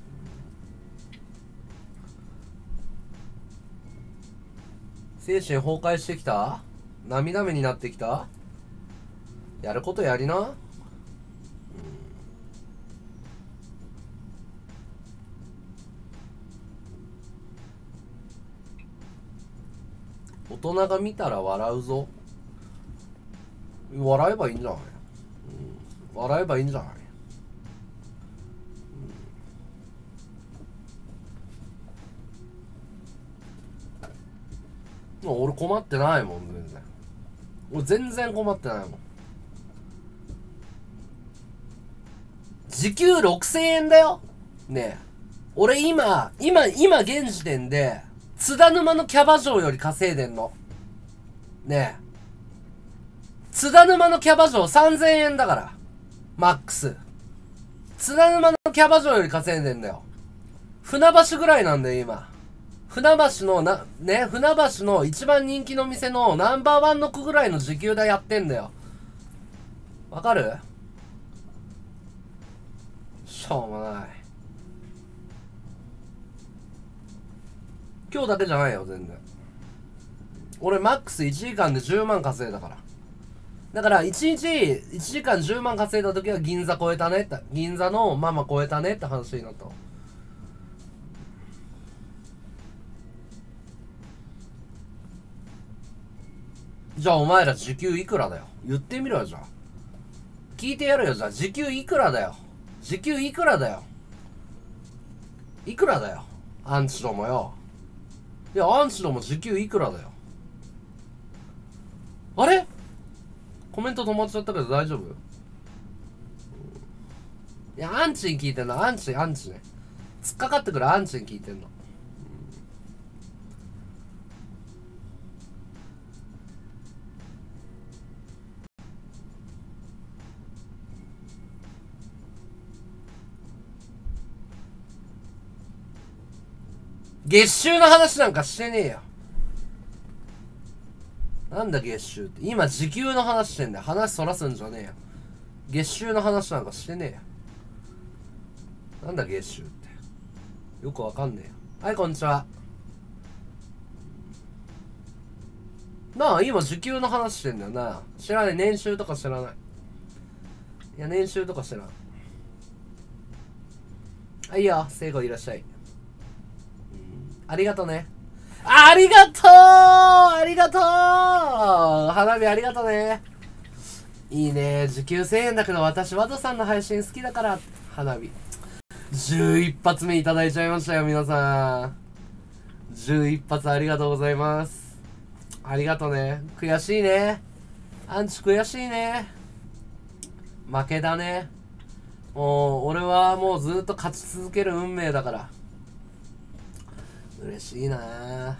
精神崩壊してきた？涙目になってきた？やることやりな。大人が見たら笑うぞ。笑えばいいんじゃない、うん、笑えばいいんじゃない、うん、俺困ってないもん全然。俺全然困ってないもん。時給ろくせんえんだよねえ。俺今今今現時点で津田沼のキャバ嬢より稼いでんのねえ。津田沼のキャバ嬢さんぜんえんだからマックス。津田沼のキャバ嬢より稼いでんだよ。船橋ぐらいなんだよ今。船橋のなね船橋の一番人気の店のナンバーワンの子ぐらいの時給でやってんだよ。わかる？しょうもない。今日だけじゃないよ全然。俺マックスいちじかんでじゅうまん稼いだから。だからいちにちいちじかんじゅうまん稼いだ時は銀座超えたねって、銀座のママ超えたねって話になった。じゃあお前ら時給いくらだよ。言ってみろよ。じゃあ聞いてやるよ。じゃあ時給いくらだよ。時給いくらだよ。いくらだよアンチどもよ。いやアンチども時給いくらだよ。あれコメント止まっちゃったけど大丈夫？いやアンチに聞いてんの。アンチアンチね。突っかかってくるアンチに聞いてんの。月収の話なんかしてねえよ。なんだ月収って。今時給の話してんだよ。話そらすんじゃねえよ。月収の話なんかしてねえよ。なんだ月収って。よくわかんねえよ。はい、こんにちは。なあ、今時給の話してんだよな。知らない。年収とか知らない。いや、年収とか知らん。あ、いいよ。聖子いらっしゃい。ありがとね。ありがとうありがとう花火ありがとね。いいね。時給せんえんだけど私、ワトさんの配信好きだから。花火。じゅういち発目いただいちゃいましたよ、皆さん。じゅういち発ありがとうございます。ありがとね。悔しいね。アンチ悔しいね。負けだね。もう、俺はもうずっと勝ち続ける運命だから。嬉しいなぁ。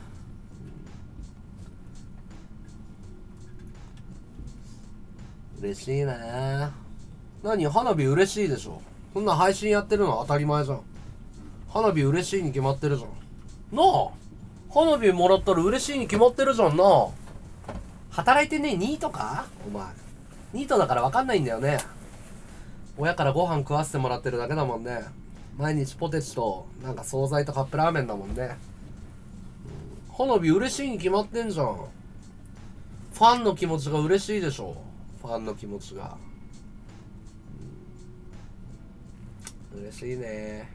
嬉しいなぁ。何花火嬉しいでしょ。そんな配信やってるのは当たり前じゃん。花火嬉しいに決まってるじゃん。なあ花火もらったら嬉しいに決まってるじゃんなあ。働いてねえニートかお前。ニートだから分かんないんだよね。親からご飯食わせてもらってるだけだもんね。毎日ポテチとなんか惣菜とカップラーメンだもんね。花火嬉しいに決まってんじゃん。ファンの気持ちが嬉しいでしょ。ファンの気持ちが、うん、嬉しいね。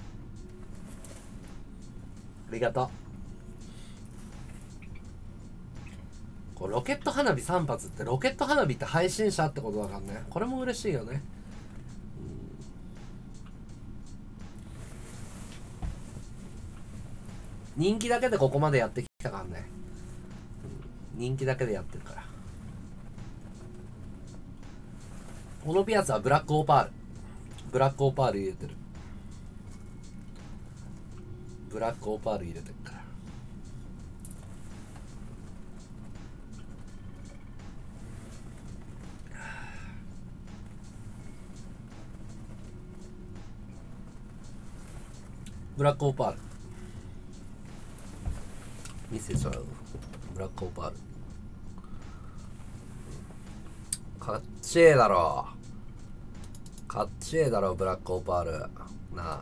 ありがとう。こうロケット花火さん発って、ロケット花火って配信者ってことだからね。これも嬉しいよね。うん、人気だけでここまでやってきたからね。うん、人気だけでやってるから。このピアスはブラックオーパール。ブラックオーパール入れてる。ブラックオーパール入れてるから。ブラックオーパール見せちゃう。ブラックオーパールかっちええだろ。かっちええだろ、ブラックオパール。なあ。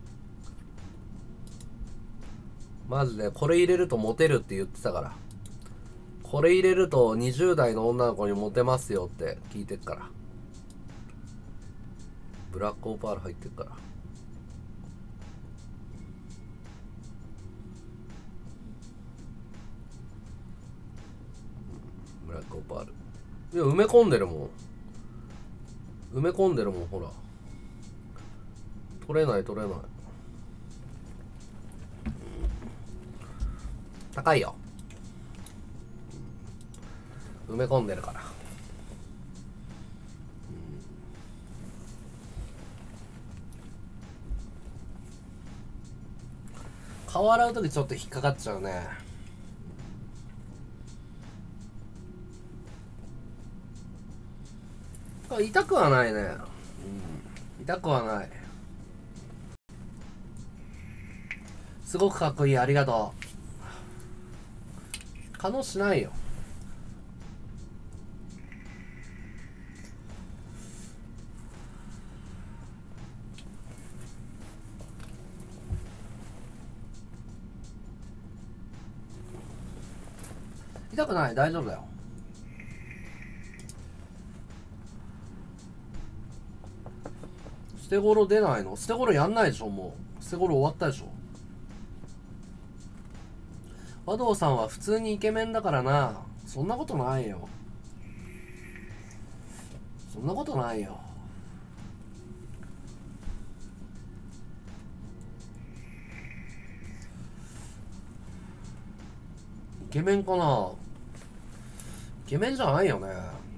マジで、これ入れるとモテるって言ってたから。これ入れるとにじゅう代の女の子にモテますよって聞いてっから。ブラックオパール入ってっから。ブラックオパール。いや、埋め込んでるもん。埋め込んでるもん、ほら。取れない取れない。高いよ。埋め込んでるから。顔洗うときちょっと引っかかっちゃうね。痛くはないね、うん、痛くはない。すごくかっこいい、ありがとう。可能しないよ。痛くない、大丈夫だよ。捨て頃出ないの？捨て頃やんないでしょ、もう。捨て頃終わったでしょ。和道さんは普通にイケメンだからな。そんなことないよ。そんなことないよ。イケメンかな？イケメンじゃないよね。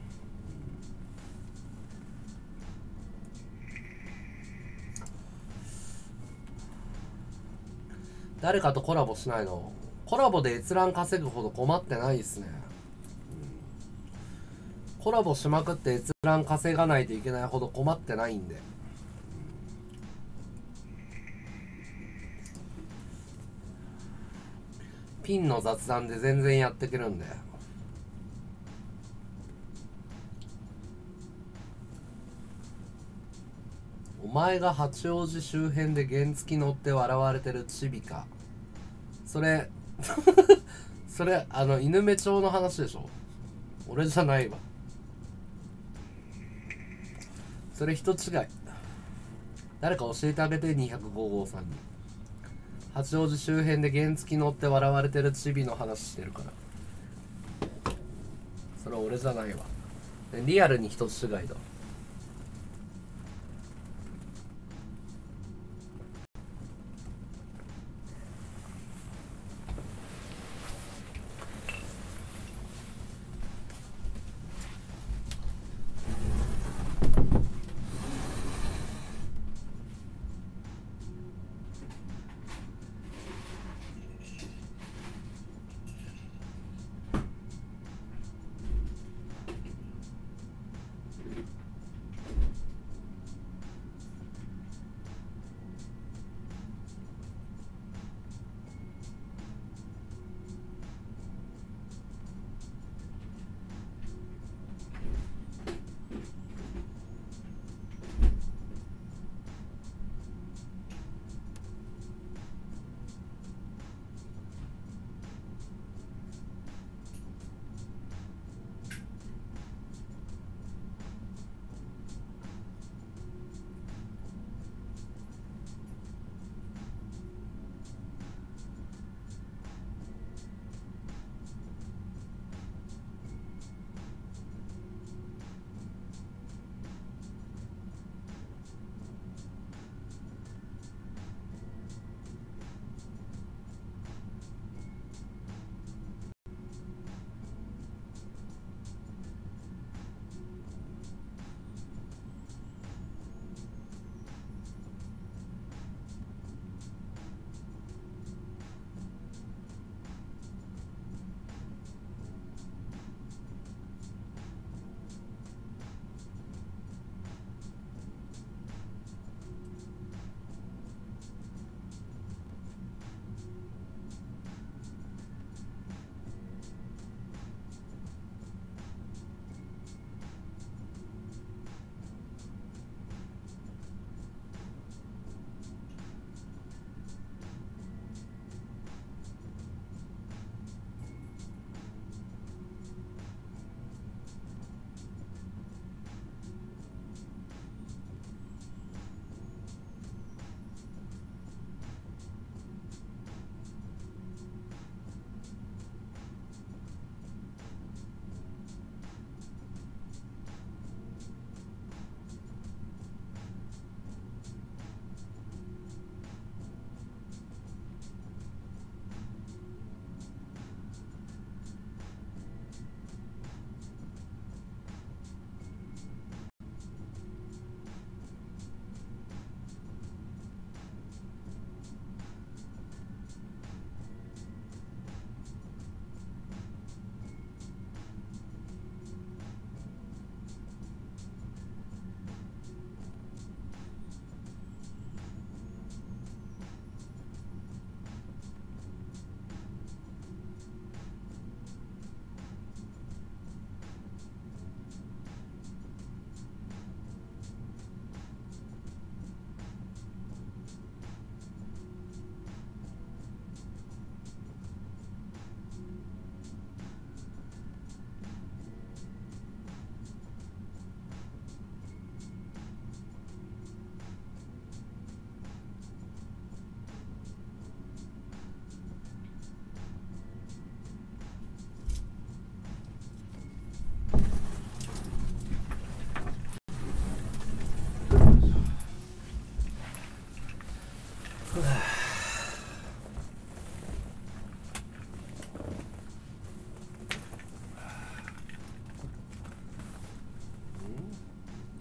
誰かとコラボしないの？コラボで閲覧稼ぐほど困ってないですね。コラボしまくって閲覧稼がないといけないほど困ってないんで。ピンの雑談で全然やっていけるんで。お前が八王子周辺で原付乗って笑われてるチビか。それそれあの犬目町の話でしょ。俺じゃないわ。それ人違い。誰か教えてあげて。にひゃくご号さんに八王子周辺で原付乗って笑われてるチビの話してるから。それ俺じゃないわ。リアルに人違いだ。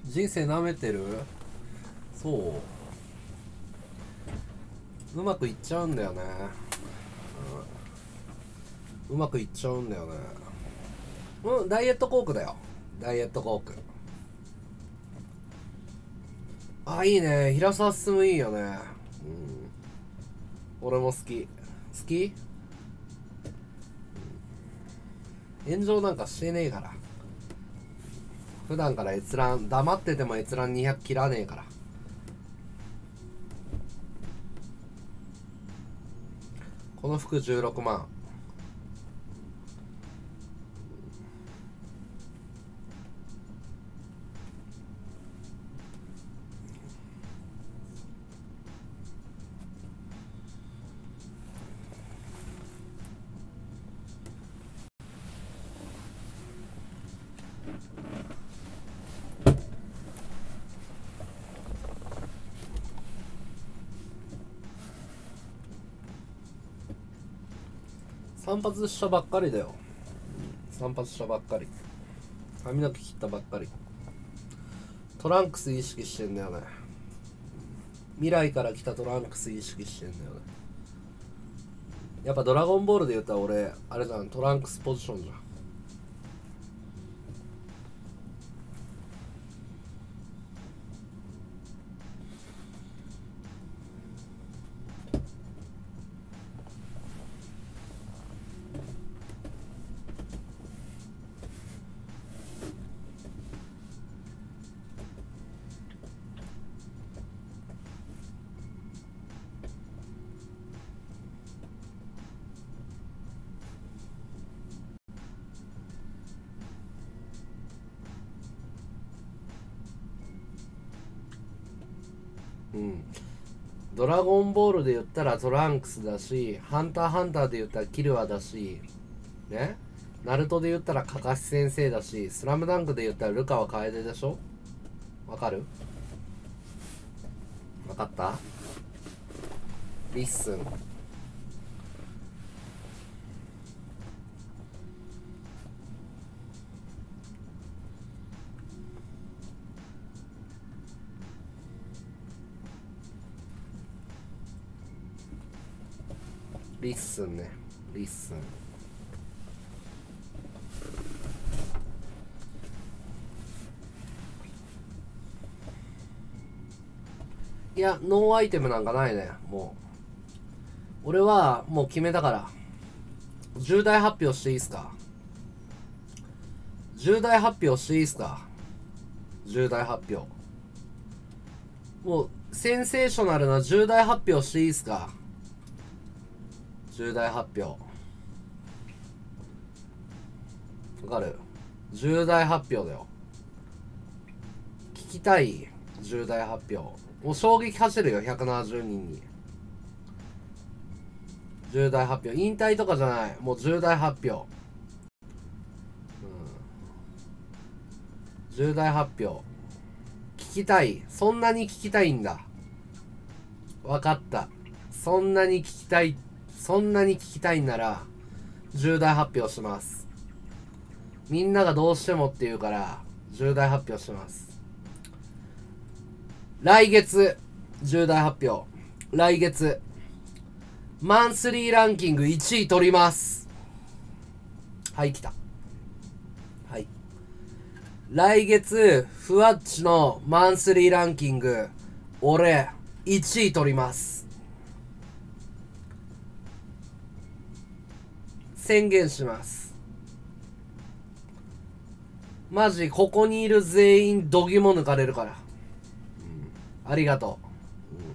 人生舐めてる？そううまくいっちゃうんだよね、うん、うまくいっちゃうんだよね。うん、ダイエットコークだよ、ダイエットコーク。あ、いいね、平沢進いいよね。うん、俺も好き。好き？炎上なんかしてねえから。普段から閲覧、黙ってても閲覧にひゃく切らねえから。この服じゅうろくまん。散髪したばっかりだよ。散髪したばっかり。髪の毛切ったばっかり。トランクス意識してんだよね。未来から来たトランクス意識してんだよね。やっぱドラゴンボールで言ったら俺あれじゃん、トランクスポジションじゃん。うん、ドラゴンボールで言ったらトランクスだし、ハンターハンターで言ったらキルアだしね、ナルトで言ったらカカシ先生だし、スラムダンクで言ったらルカワ楓でしょ。わかる？わかった？リッスン。リッスンね、リッスン。いや、ノーアイテムなんかないね。もう俺はもう決めたから。重大発表していいっすか？重大発表していいっすか？重大発表。もうセンセーショナルな重大発表していいっすか？重大発表。わかる？重大発表だよ。聞きたい？重大発表。もう衝撃走るよ、ひゃくななじゅうにんに。重大発表。引退とかじゃない。もう重大発表。うん。重大発表。聞きたい？そんなに聞きたいんだ。わかった。そんなに聞きたい。そんなに聞きたいんなら、重大発表します。みんながどうしてもって言うから、重大発表します。来月、重大発表。来月、マンスリーランキングいちい取ります。はい、来た。はい。来月、ふわっちのマンスリーランキング、俺、いちい取ります。宣言します。マジ、ここにいる全員、どぎも抜かれるから。うん、ありがとう。うん、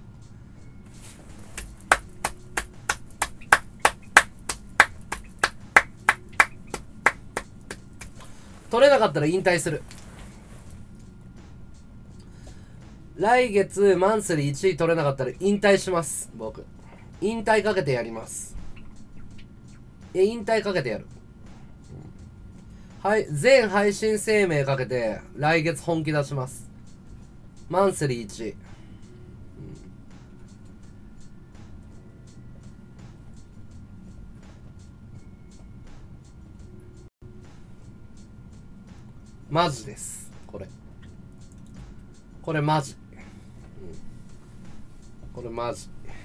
取れなかったら引退する。来月、マンスリーいちい取れなかったら引退します。僕。引退かけてやります。いや、引退かけてやる。はい、全配信声明かけて、来月本気出します。マンスリーいちい。うん、マジです。これ。 これマジ、うん、これマジ、うん、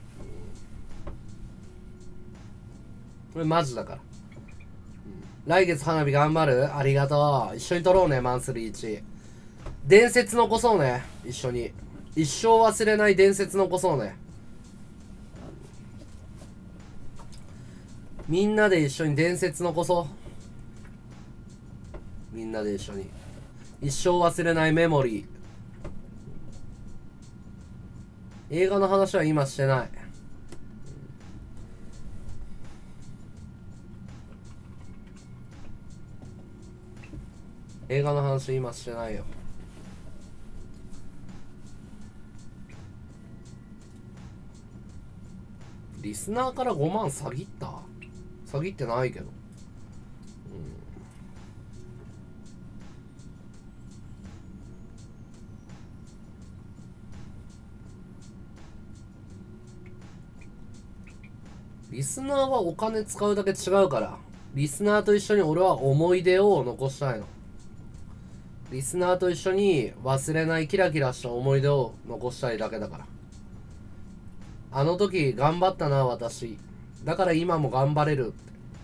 これマジだから、うん、来月花火頑張る。ありがとう。一緒に撮ろうね。マンスリーいち伝説残そうね。一緒に一生忘れない伝説残そうね。みんなで一緒に伝説残そう。みんなで一緒に一生忘れないメモリー。映画の話は今してない。映画の話今してないよ。リスナーからごまん詐欺った？詐欺ってないけど、リスナーはお金使うだけ違うから。リスナーと一緒に俺は思い出を残したいの。リスナーと一緒に忘れないキラキラした思い出を残したいだけだから。あの時頑張ったな私、だから今も頑張れるって、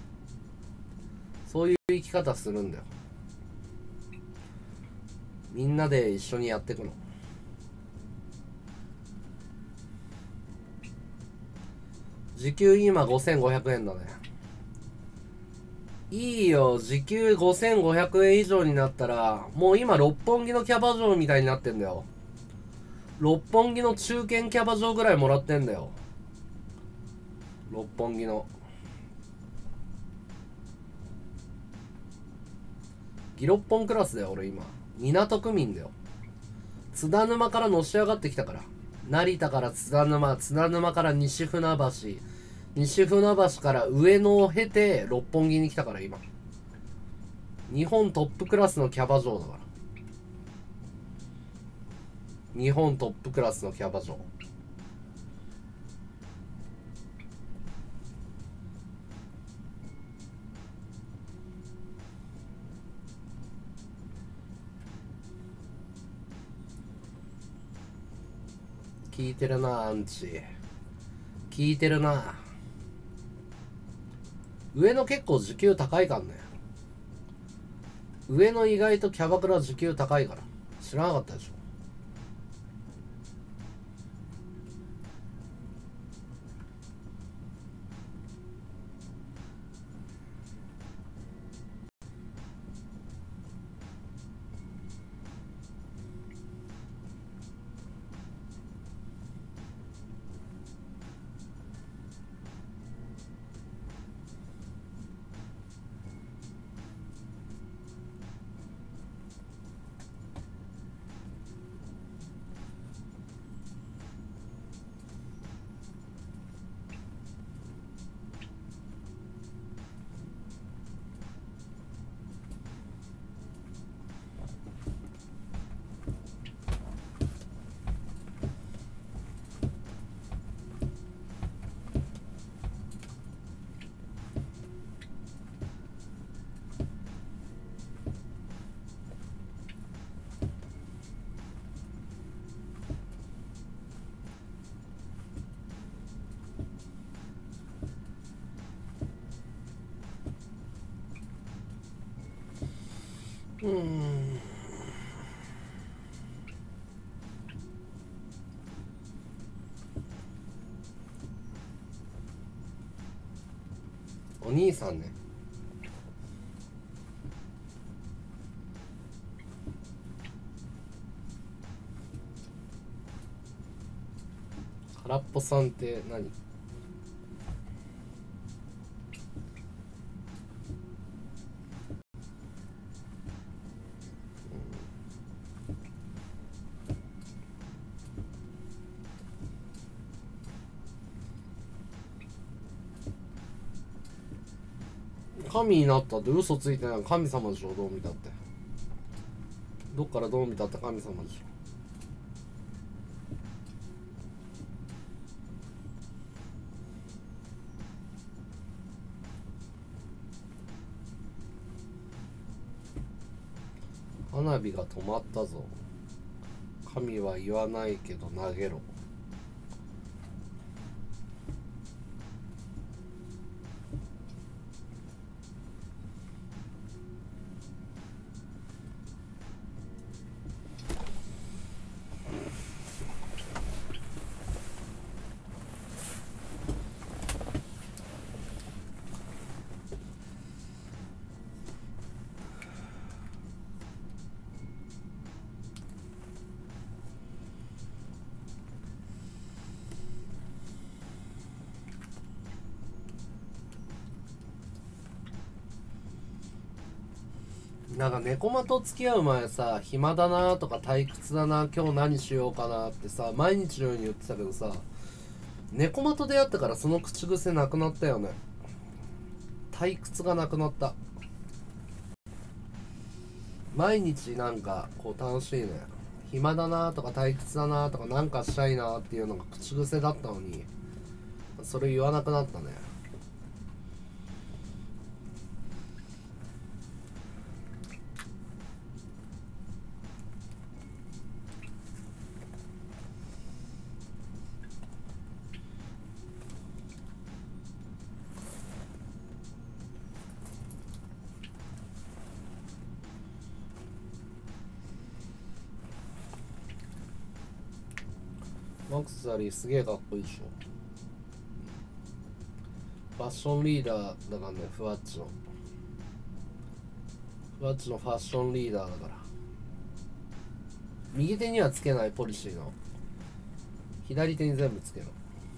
そういう生き方するんだよ。みんなで一緒にやっていくの。時給今ごせんごひゃくえんだね。いいよ、時給ごせんごひゃくえん以上になったらもう今六本木のキャバ嬢みたいになってんだよ。六本木の中堅キャバ嬢ぐらいもらってんだよ。六本木のギロッポンクラスだよ俺今。港区民だよ。津田沼からのし上がってきたから。成田から津田沼、津田沼から西船橋、西船橋から上野を経て六本木に来たから今。日本トップクラスのキャバ嬢だから。日本トップクラスのキャバ嬢。聞いてるなアンチ、聞いてるな。上野結構時給高いからね。上野意外とキャバクラ時給高いから。知らなかったでしょ。うーん、お兄さんね。空っぽさんって何？神になったって嘘ついてない。神様でしょ、どう見たって。どっからどう見たって神様でしょ。花火が止まったぞ。 神は言わないけど投げろ。なんか猫間と付き合う前さ、暇だなとか退屈だな、今日何しようかなってさ、毎日のように言ってたけどさ、猫間と出会ってからその口癖なくなったよね。退屈がなくなった。毎日なんかこう楽しいね。暇だなとか退屈だなとかなんかしたいなっていうのが口癖だったのに、それ言わなくなったね。マクスザリーすげえかっこいいでしょ。ファッションリーダーだからね、ふわっちのふわっちのファッションリーダーだから。右手にはつけないポリシーの、左手に全部つけろ。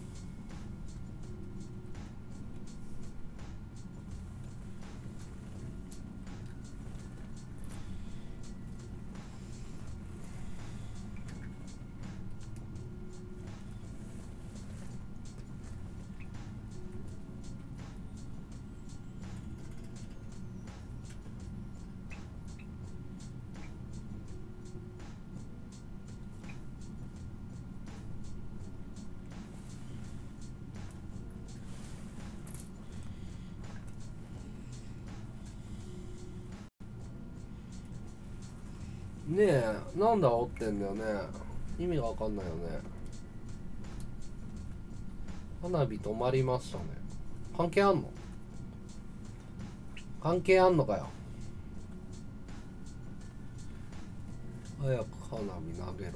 ねえ、なんで煽ってんだよね。意味がわかんないよね。花火止まりましたね。関係あんの？関係あんのかよ。早く花火投げろ。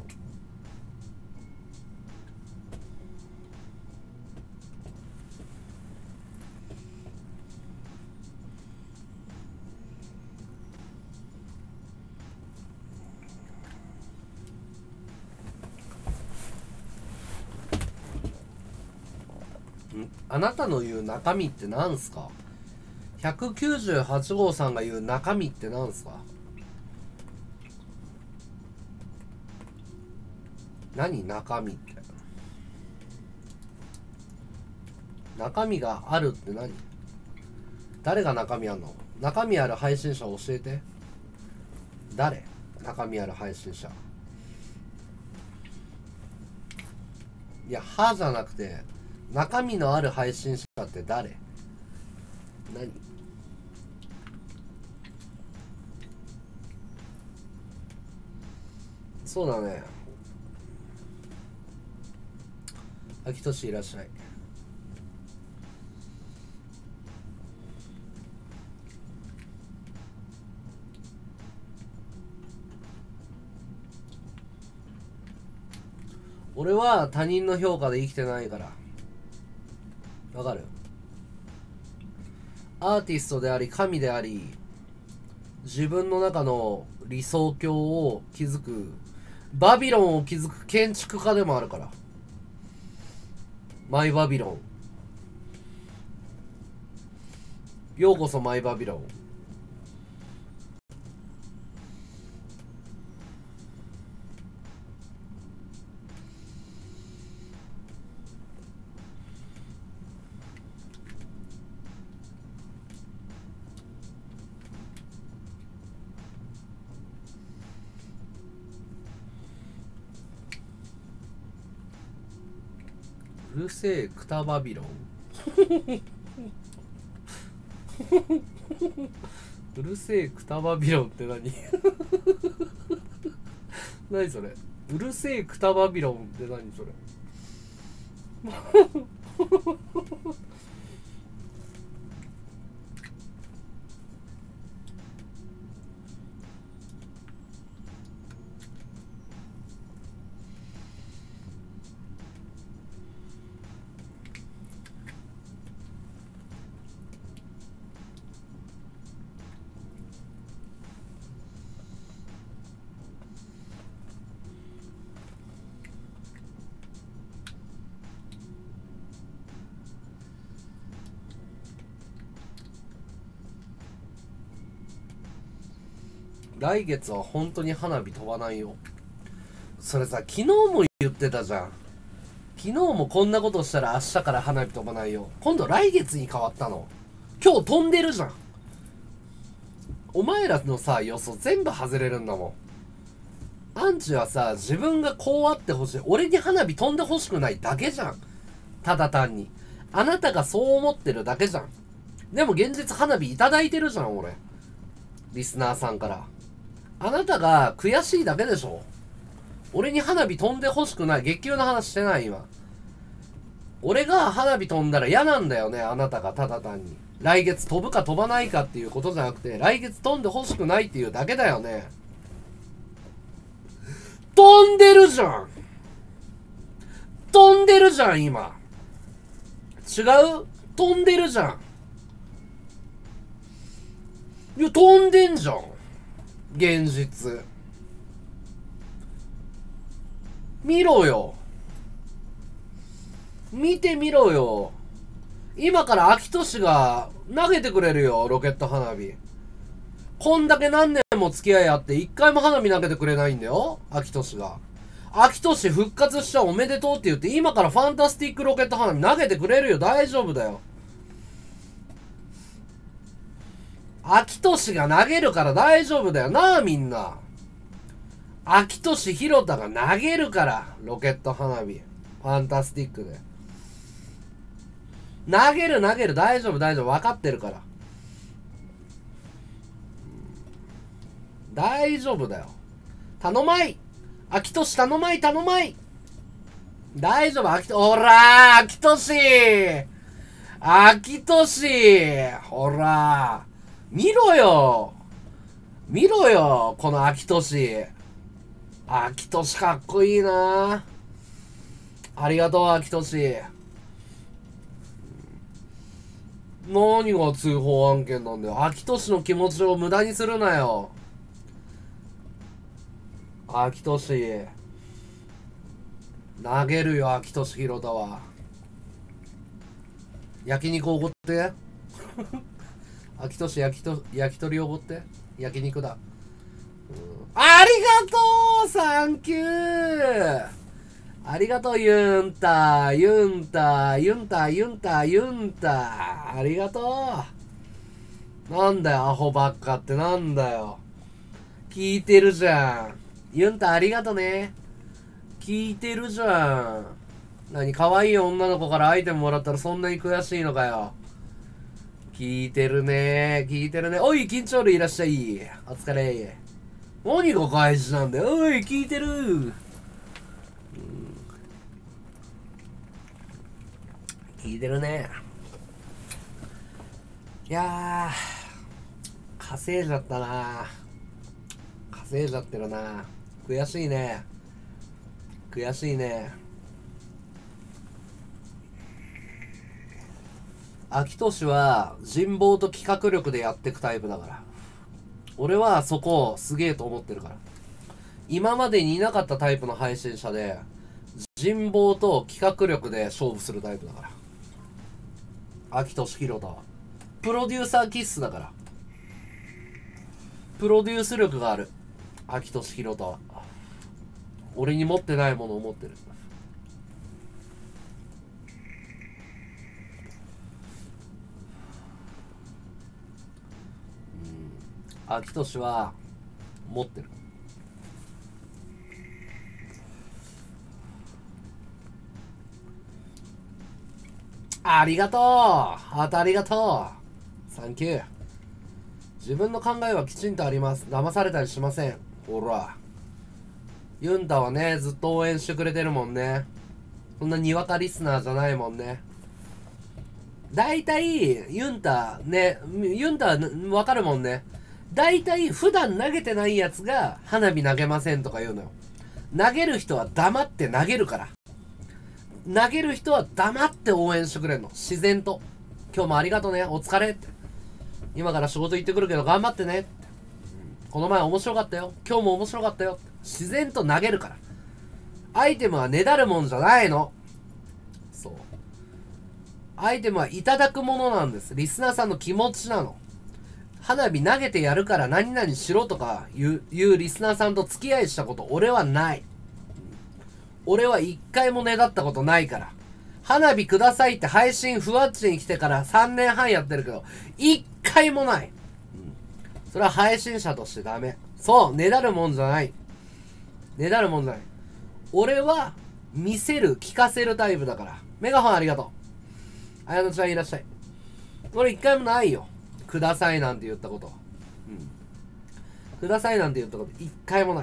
あなたの言う中身ってなんすか？ひゃくきゅうじゅうはち号さんが言う中身ってなんすか？何中身って。中身があるって何？誰が中身あんの？中身ある配信者教えて。誰？中身ある配信者。いや、はじゃなくて、中身のある配信者って誰？何？そうだね。秋俊いらっしゃい。俺は他人の評価で生きてないから。わかる？アーティストであり神であり、自分の中の理想郷を築く、バビロンを築く建築家でもあるから。マイバビロン。ようこそマイバビロン。うるせえクタバビロンうるせえクタバビロンって何何それ。 うるせえクタバビロンって何それ来月は本当に花火飛ばないよ。それさ、昨日も言ってたじゃん。昨日もこんなことしたら明日から花火飛ばないよ。今度来月に変わったの。今日飛んでるじゃん。お前らのさ、予想全部外れるんだもん。アンチはさ、自分がこうあってほしい。俺に花火飛んでほしくないだけじゃん。ただ単に。あなたがそう思ってるだけじゃん。でも現実花火いただいてるじゃん、俺。リスナーさんから。あなたが悔しいだけでしょ。俺に花火飛んでほしくない。月給の話してない今。俺が花火飛んだら嫌なんだよね、あなたがただ単に。来月飛ぶか飛ばないかっていうことじゃなくて、来月飛んでほしくないっていうだけだよね。飛んでるじゃん飛んでるじゃん今。違う？飛んでるじゃん。いや、飛んでんじゃん。現実。見ろよ。見てみろよ。今から秋俊が投げてくれるよ、ロケット花火。こんだけ何年も付き合いあって一回も花火投げてくれないんだよ、秋俊が。秋俊復活したおめでとうって言って今からファンタスティックロケット花火投げてくれるよ、大丈夫だよ。秋俊が投げるから大丈夫だよなあ、みんな。秋俊広田が投げるから、ロケット花火。ファンタスティックで。投げる投げる、大丈夫大丈夫、分かってるから。大丈夫だよ。頼まい秋俊頼まい頼まい大丈夫、秋俊、ほらー秋俊秋俊ほらー見ろよ見ろよこの秋俊。秋俊かっこいいな。ありがとう秋俊。何が通報案件なんだよ。秋俊の気持ちを無駄にするなよ。秋俊投げるよ、秋俊広田は。焼肉おごって秋俊焼きと焼き鳥おごって。焼肉だ、うん、ありがとうサンキューありがとうユンタユンタユンタユンタユンタありがとう。なんだよアホばっかってなんだよ。聞いてるじゃんユンタありがとね。聞いてるじゃん。何可愛い女の子からアイテムもらったらそんなに悔しいのかよ。聞いてるね聞いてるね。おい緊張類いらっしゃい。お疲れ。何が返しなんだよ。おい聞いてる、うん、聞いてるね。いやー稼いじゃったな。稼いじゃってるな。悔しいね悔しいね。秋俊は人望と企画力でやってくタイプだから。俺はそこをすげえと思ってるから。今までにいなかったタイプの配信者で人望と企画力で勝負するタイプだから。秋俊広田はプロデューサー気質だから。プロデュース力がある秋俊広田は。俺に持ってないものを持ってる。秋俊は持ってる。ありがとうハートありがとうサンキュー。自分の考えはきちんとあります。騙されたりしません。ほらユンタはね、ずっと応援してくれてるもんね。そんなにわかリスナーじゃないもんね。だいたい、ユンタ、ね、ユンタわかるもんね。だいたい普段投げてないやつが花火投げませんとか言うのよ。投げる人は黙って投げるから。投げる人は黙って応援してくれるの。自然と。今日もありがとね。お疲れって。今から仕事行ってくるけど頑張ってねって。この前面白かったよ。今日も面白かったよ。自然と投げるから。アイテムはねだるもんじゃないの。そう。アイテムはいただくものなんです。リスナーさんの気持ちなの。花火投げてやるから何々しろとかいう、いうリスナーさんと付き合いしたこと俺はない。俺は一回もねだったことないから。花火くださいって配信ふわっちに来てからさんねんはんやってるけど、一回もない。うん、それは配信者としてダメ。そう、ねだるもんじゃない。ねだるもんじゃない。俺は見せる、聞かせるタイプだから。メガホンありがとう。あやのちゃんいらっしゃい。俺一回もないよ。くださいなんて言ったこと。うん。くださいなんて言ったこと一回もない。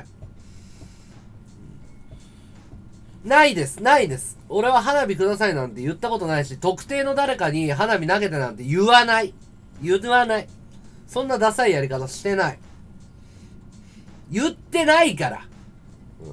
ないです、ないです。俺は花火くださいなんて言ったことないし、特定の誰かに花火投げてなんて言わない。言わない。そんなダサいやり方してない。言ってないから。うん、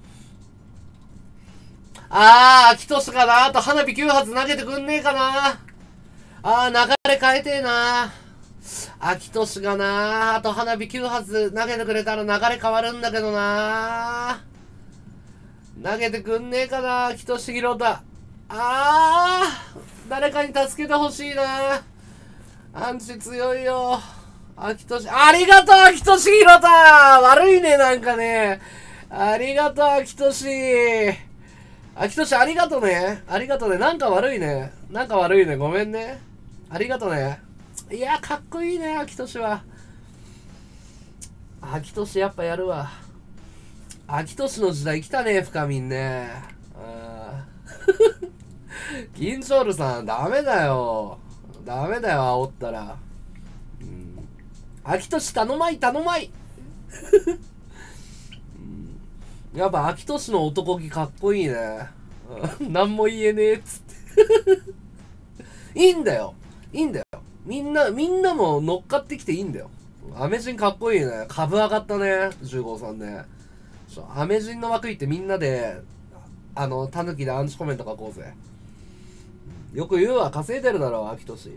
あー、秋年かな。あと花火きゅう発投げてくんねえかな。あー、流れ変えてえな。秋年がな。あと花火きゅう発投げてくれたら流れ変わるんだけどな。投げてくんねえかな、秋年ひろた。あー、誰かに助けてほしいな。アンチ強いよ。秋年、ありがとう、秋年ひろた。悪いね、なんかね。ありがとう、秋年。秋年ありがとね。ありがとね。なんか悪いね。なんか悪いね。ごめんね。ありがとね。いや、かっこいいね、秋年は。秋年やっぱやるわ。秋年の時代来たね、深みんね。あギンチョールさん、ダメだよ。ダメだよ、煽ったら。うん。秋年頼まい、頼まい。うん、やっぱ秋年の男気かっこいいね。何も言えねえっつって。いいんだよ。いいんだよ。みんな、みんなも乗っかってきていいんだよ。アメジンかっこいいね。株上がったね。じゅうごさんね。アメジンの枠行ってみんなで、あの、タヌキでアンチコメント書こうぜ。よく言うわ。稼いでるだろ、秋年。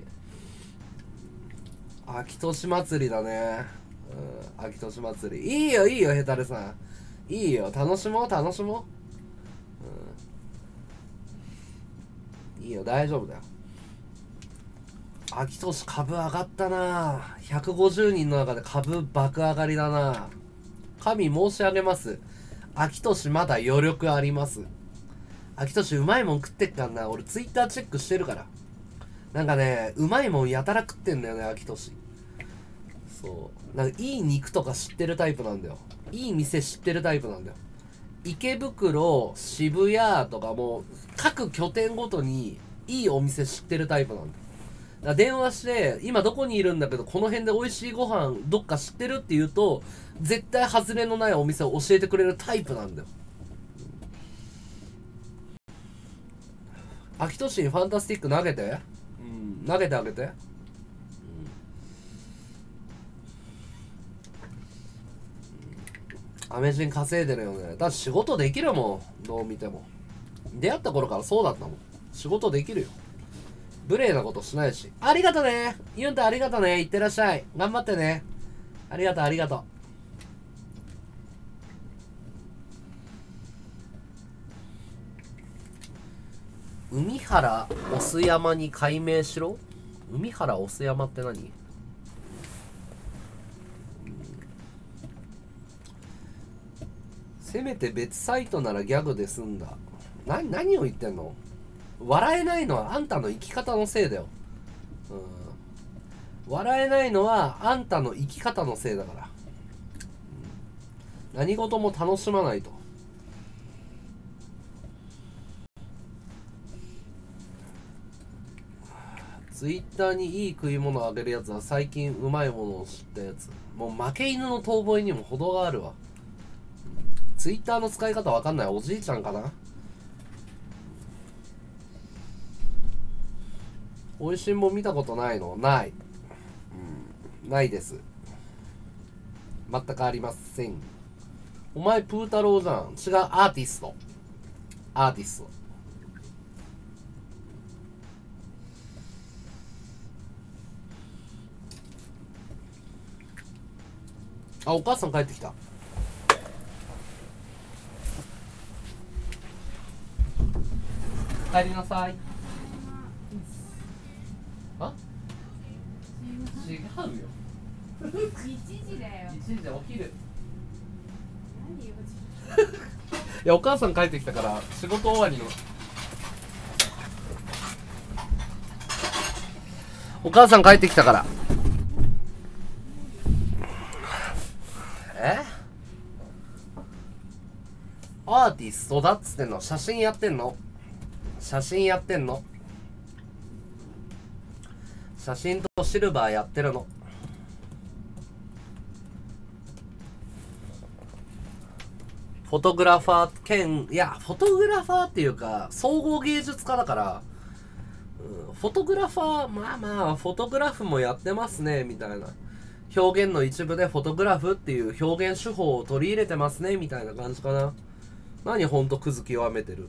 秋年祭りだね。うん、秋年祭り。いいよ、いいよ、ヘタレさん。いいよ。楽しもう、楽しもう。うん、いいよ、大丈夫だよ。秋年株上がったな。ひゃくごじゅうにんの中で株爆上がりだな。神申し上げます。秋年まだ余力あります。秋年うまいもん食ってっかんな。俺ツイッターチェックしてるから。なんかね、うまいもんやたら食ってんだよね、秋年。そう。なんかいい肉とか知ってるタイプなんだよ。いい店知ってるタイプなんだよ。池袋、渋谷とかもう各拠点ごとにいいお店知ってるタイプなんだよ。だから電話して、今どこにいるんだけど、この辺で美味しいご飯どっか知ってるって言うと、絶対外れのないお店を教えてくれるタイプなんだよ。秋年にファンタスティック投げて。うん、投げてあげて。アメジン稼いでるよね。だって仕事できるもん。どう見ても。出会った頃からそうだったもん。仕事できるよ。無礼なことしないし。ありがとね。ユンタありがとね。いってらっしゃい。頑張ってね。ありがとう、ありがとう。海原オス山に改名しろ。海原オス山って何？せめて別サイトならギャグで済んだ。な、何を言ってんの？笑えないのはあんたの生き方のせいだよ。うん。笑えないのはあんたの生き方のせいだから。うん、何事も楽しまないと。ツイッターにいい食い物をあげるやつは最近うまいものを知ったやつ。もう負け犬の遠吠えにも程があるわ。 ツイッターの使い方わかんないおじいちゃんかな。おいしんぼ見たことないの？ない、うん、ないです。全くありません。お前プー太郎じゃん。違う、アーティスト。アーティスト。あ、お母さん帰ってきた。帰りなさい。あ？違うよ。 いちじだよ。 いちじで起きる。 何よ。 いや、お母さん帰ってきたから仕事終わりの。お母さん帰ってきたから。え？アーティストだっつってんの。写真やってんの。写真やってんの。写真とシルバーやってるの。フォトグラファー兼、いや、フォトグラファーっていうか、総合芸術家だから、うん、フォトグラファー、まあまあ、フォトグラフもやってますね、みたいな。表現の一部でフォトグラフっていう表現手法を取り入れてますね、みたいな感じかな。何ほんとクズ極めてるって。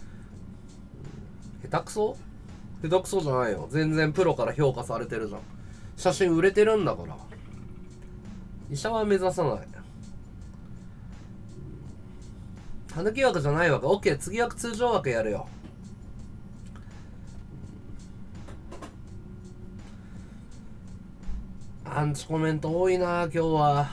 下手くそ？下手くそじゃないよ。全然プロから評価されてるじゃん。写真売れてるんだから。医者は目指さない。たぬき枠じゃない枠。オッケー、次枠通常枠やるよ。アンチコメント多いな今日は。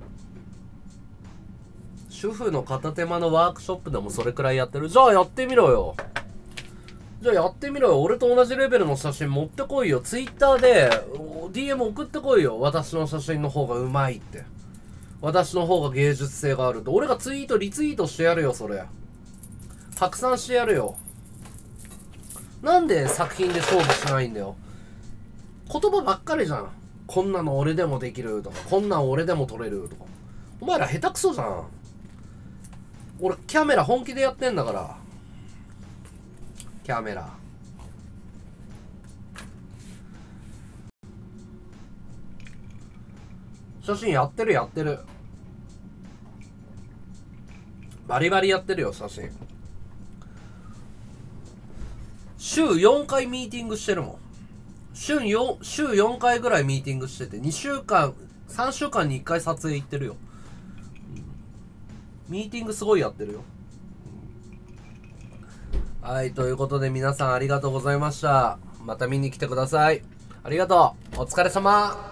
主婦の片手間のワークショップでもそれくらいやってる。じゃあやってみろよ。じゃあやってみろよ。俺と同じレベルの写真持ってこいよ。ツイッターで ディーエム 送ってこいよ。私の写真の方がうまいって。私の方が芸術性があるって。俺がツイートリツイートしてやるよそれ。拡散してやるよ。なんで作品で勝負しないんだよ。言葉ばっかりじゃん。こんなの俺でもできるとか、こんなん俺でも撮れるとか。お前ら下手くそじゃん。俺キャメラ本気でやってんだから。キャメラ写真やってるやってる。バリバリやってるよ写真。週よんかいミーティングしてるもん。週よん、週よんかいぐらいミーティングしてて、にしゅうかん、さんしゅうかんにいっかい撮影行ってるよ。ミーティングすごいやってるよ。はい、ということで皆さんありがとうございました。また見に来てください。ありがとう。お疲れ様。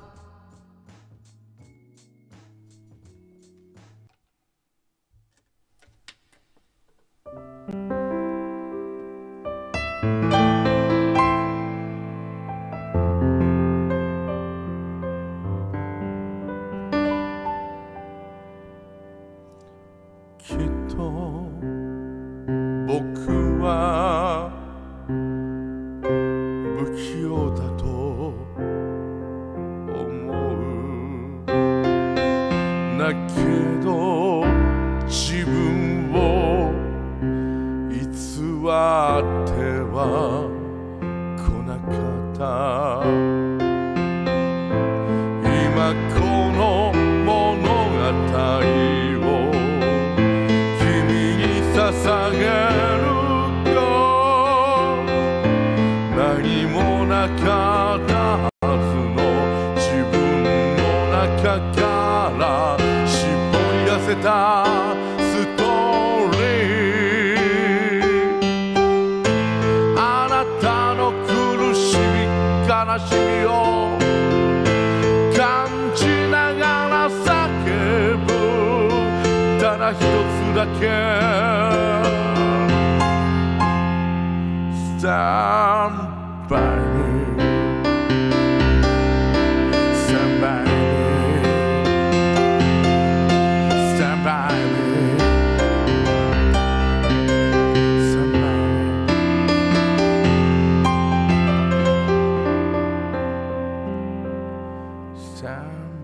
きっと僕は不器用だと思う。だけど自分を偽っては来なかった。今この物語を捧げるよ。何もなかったはずの自分の中から絞り出せたストーリー。あなたの苦しみ悲しみを感じながら叫ぶ。ただ一つだけStand by me, stand by me, stand by me, stand by me, stand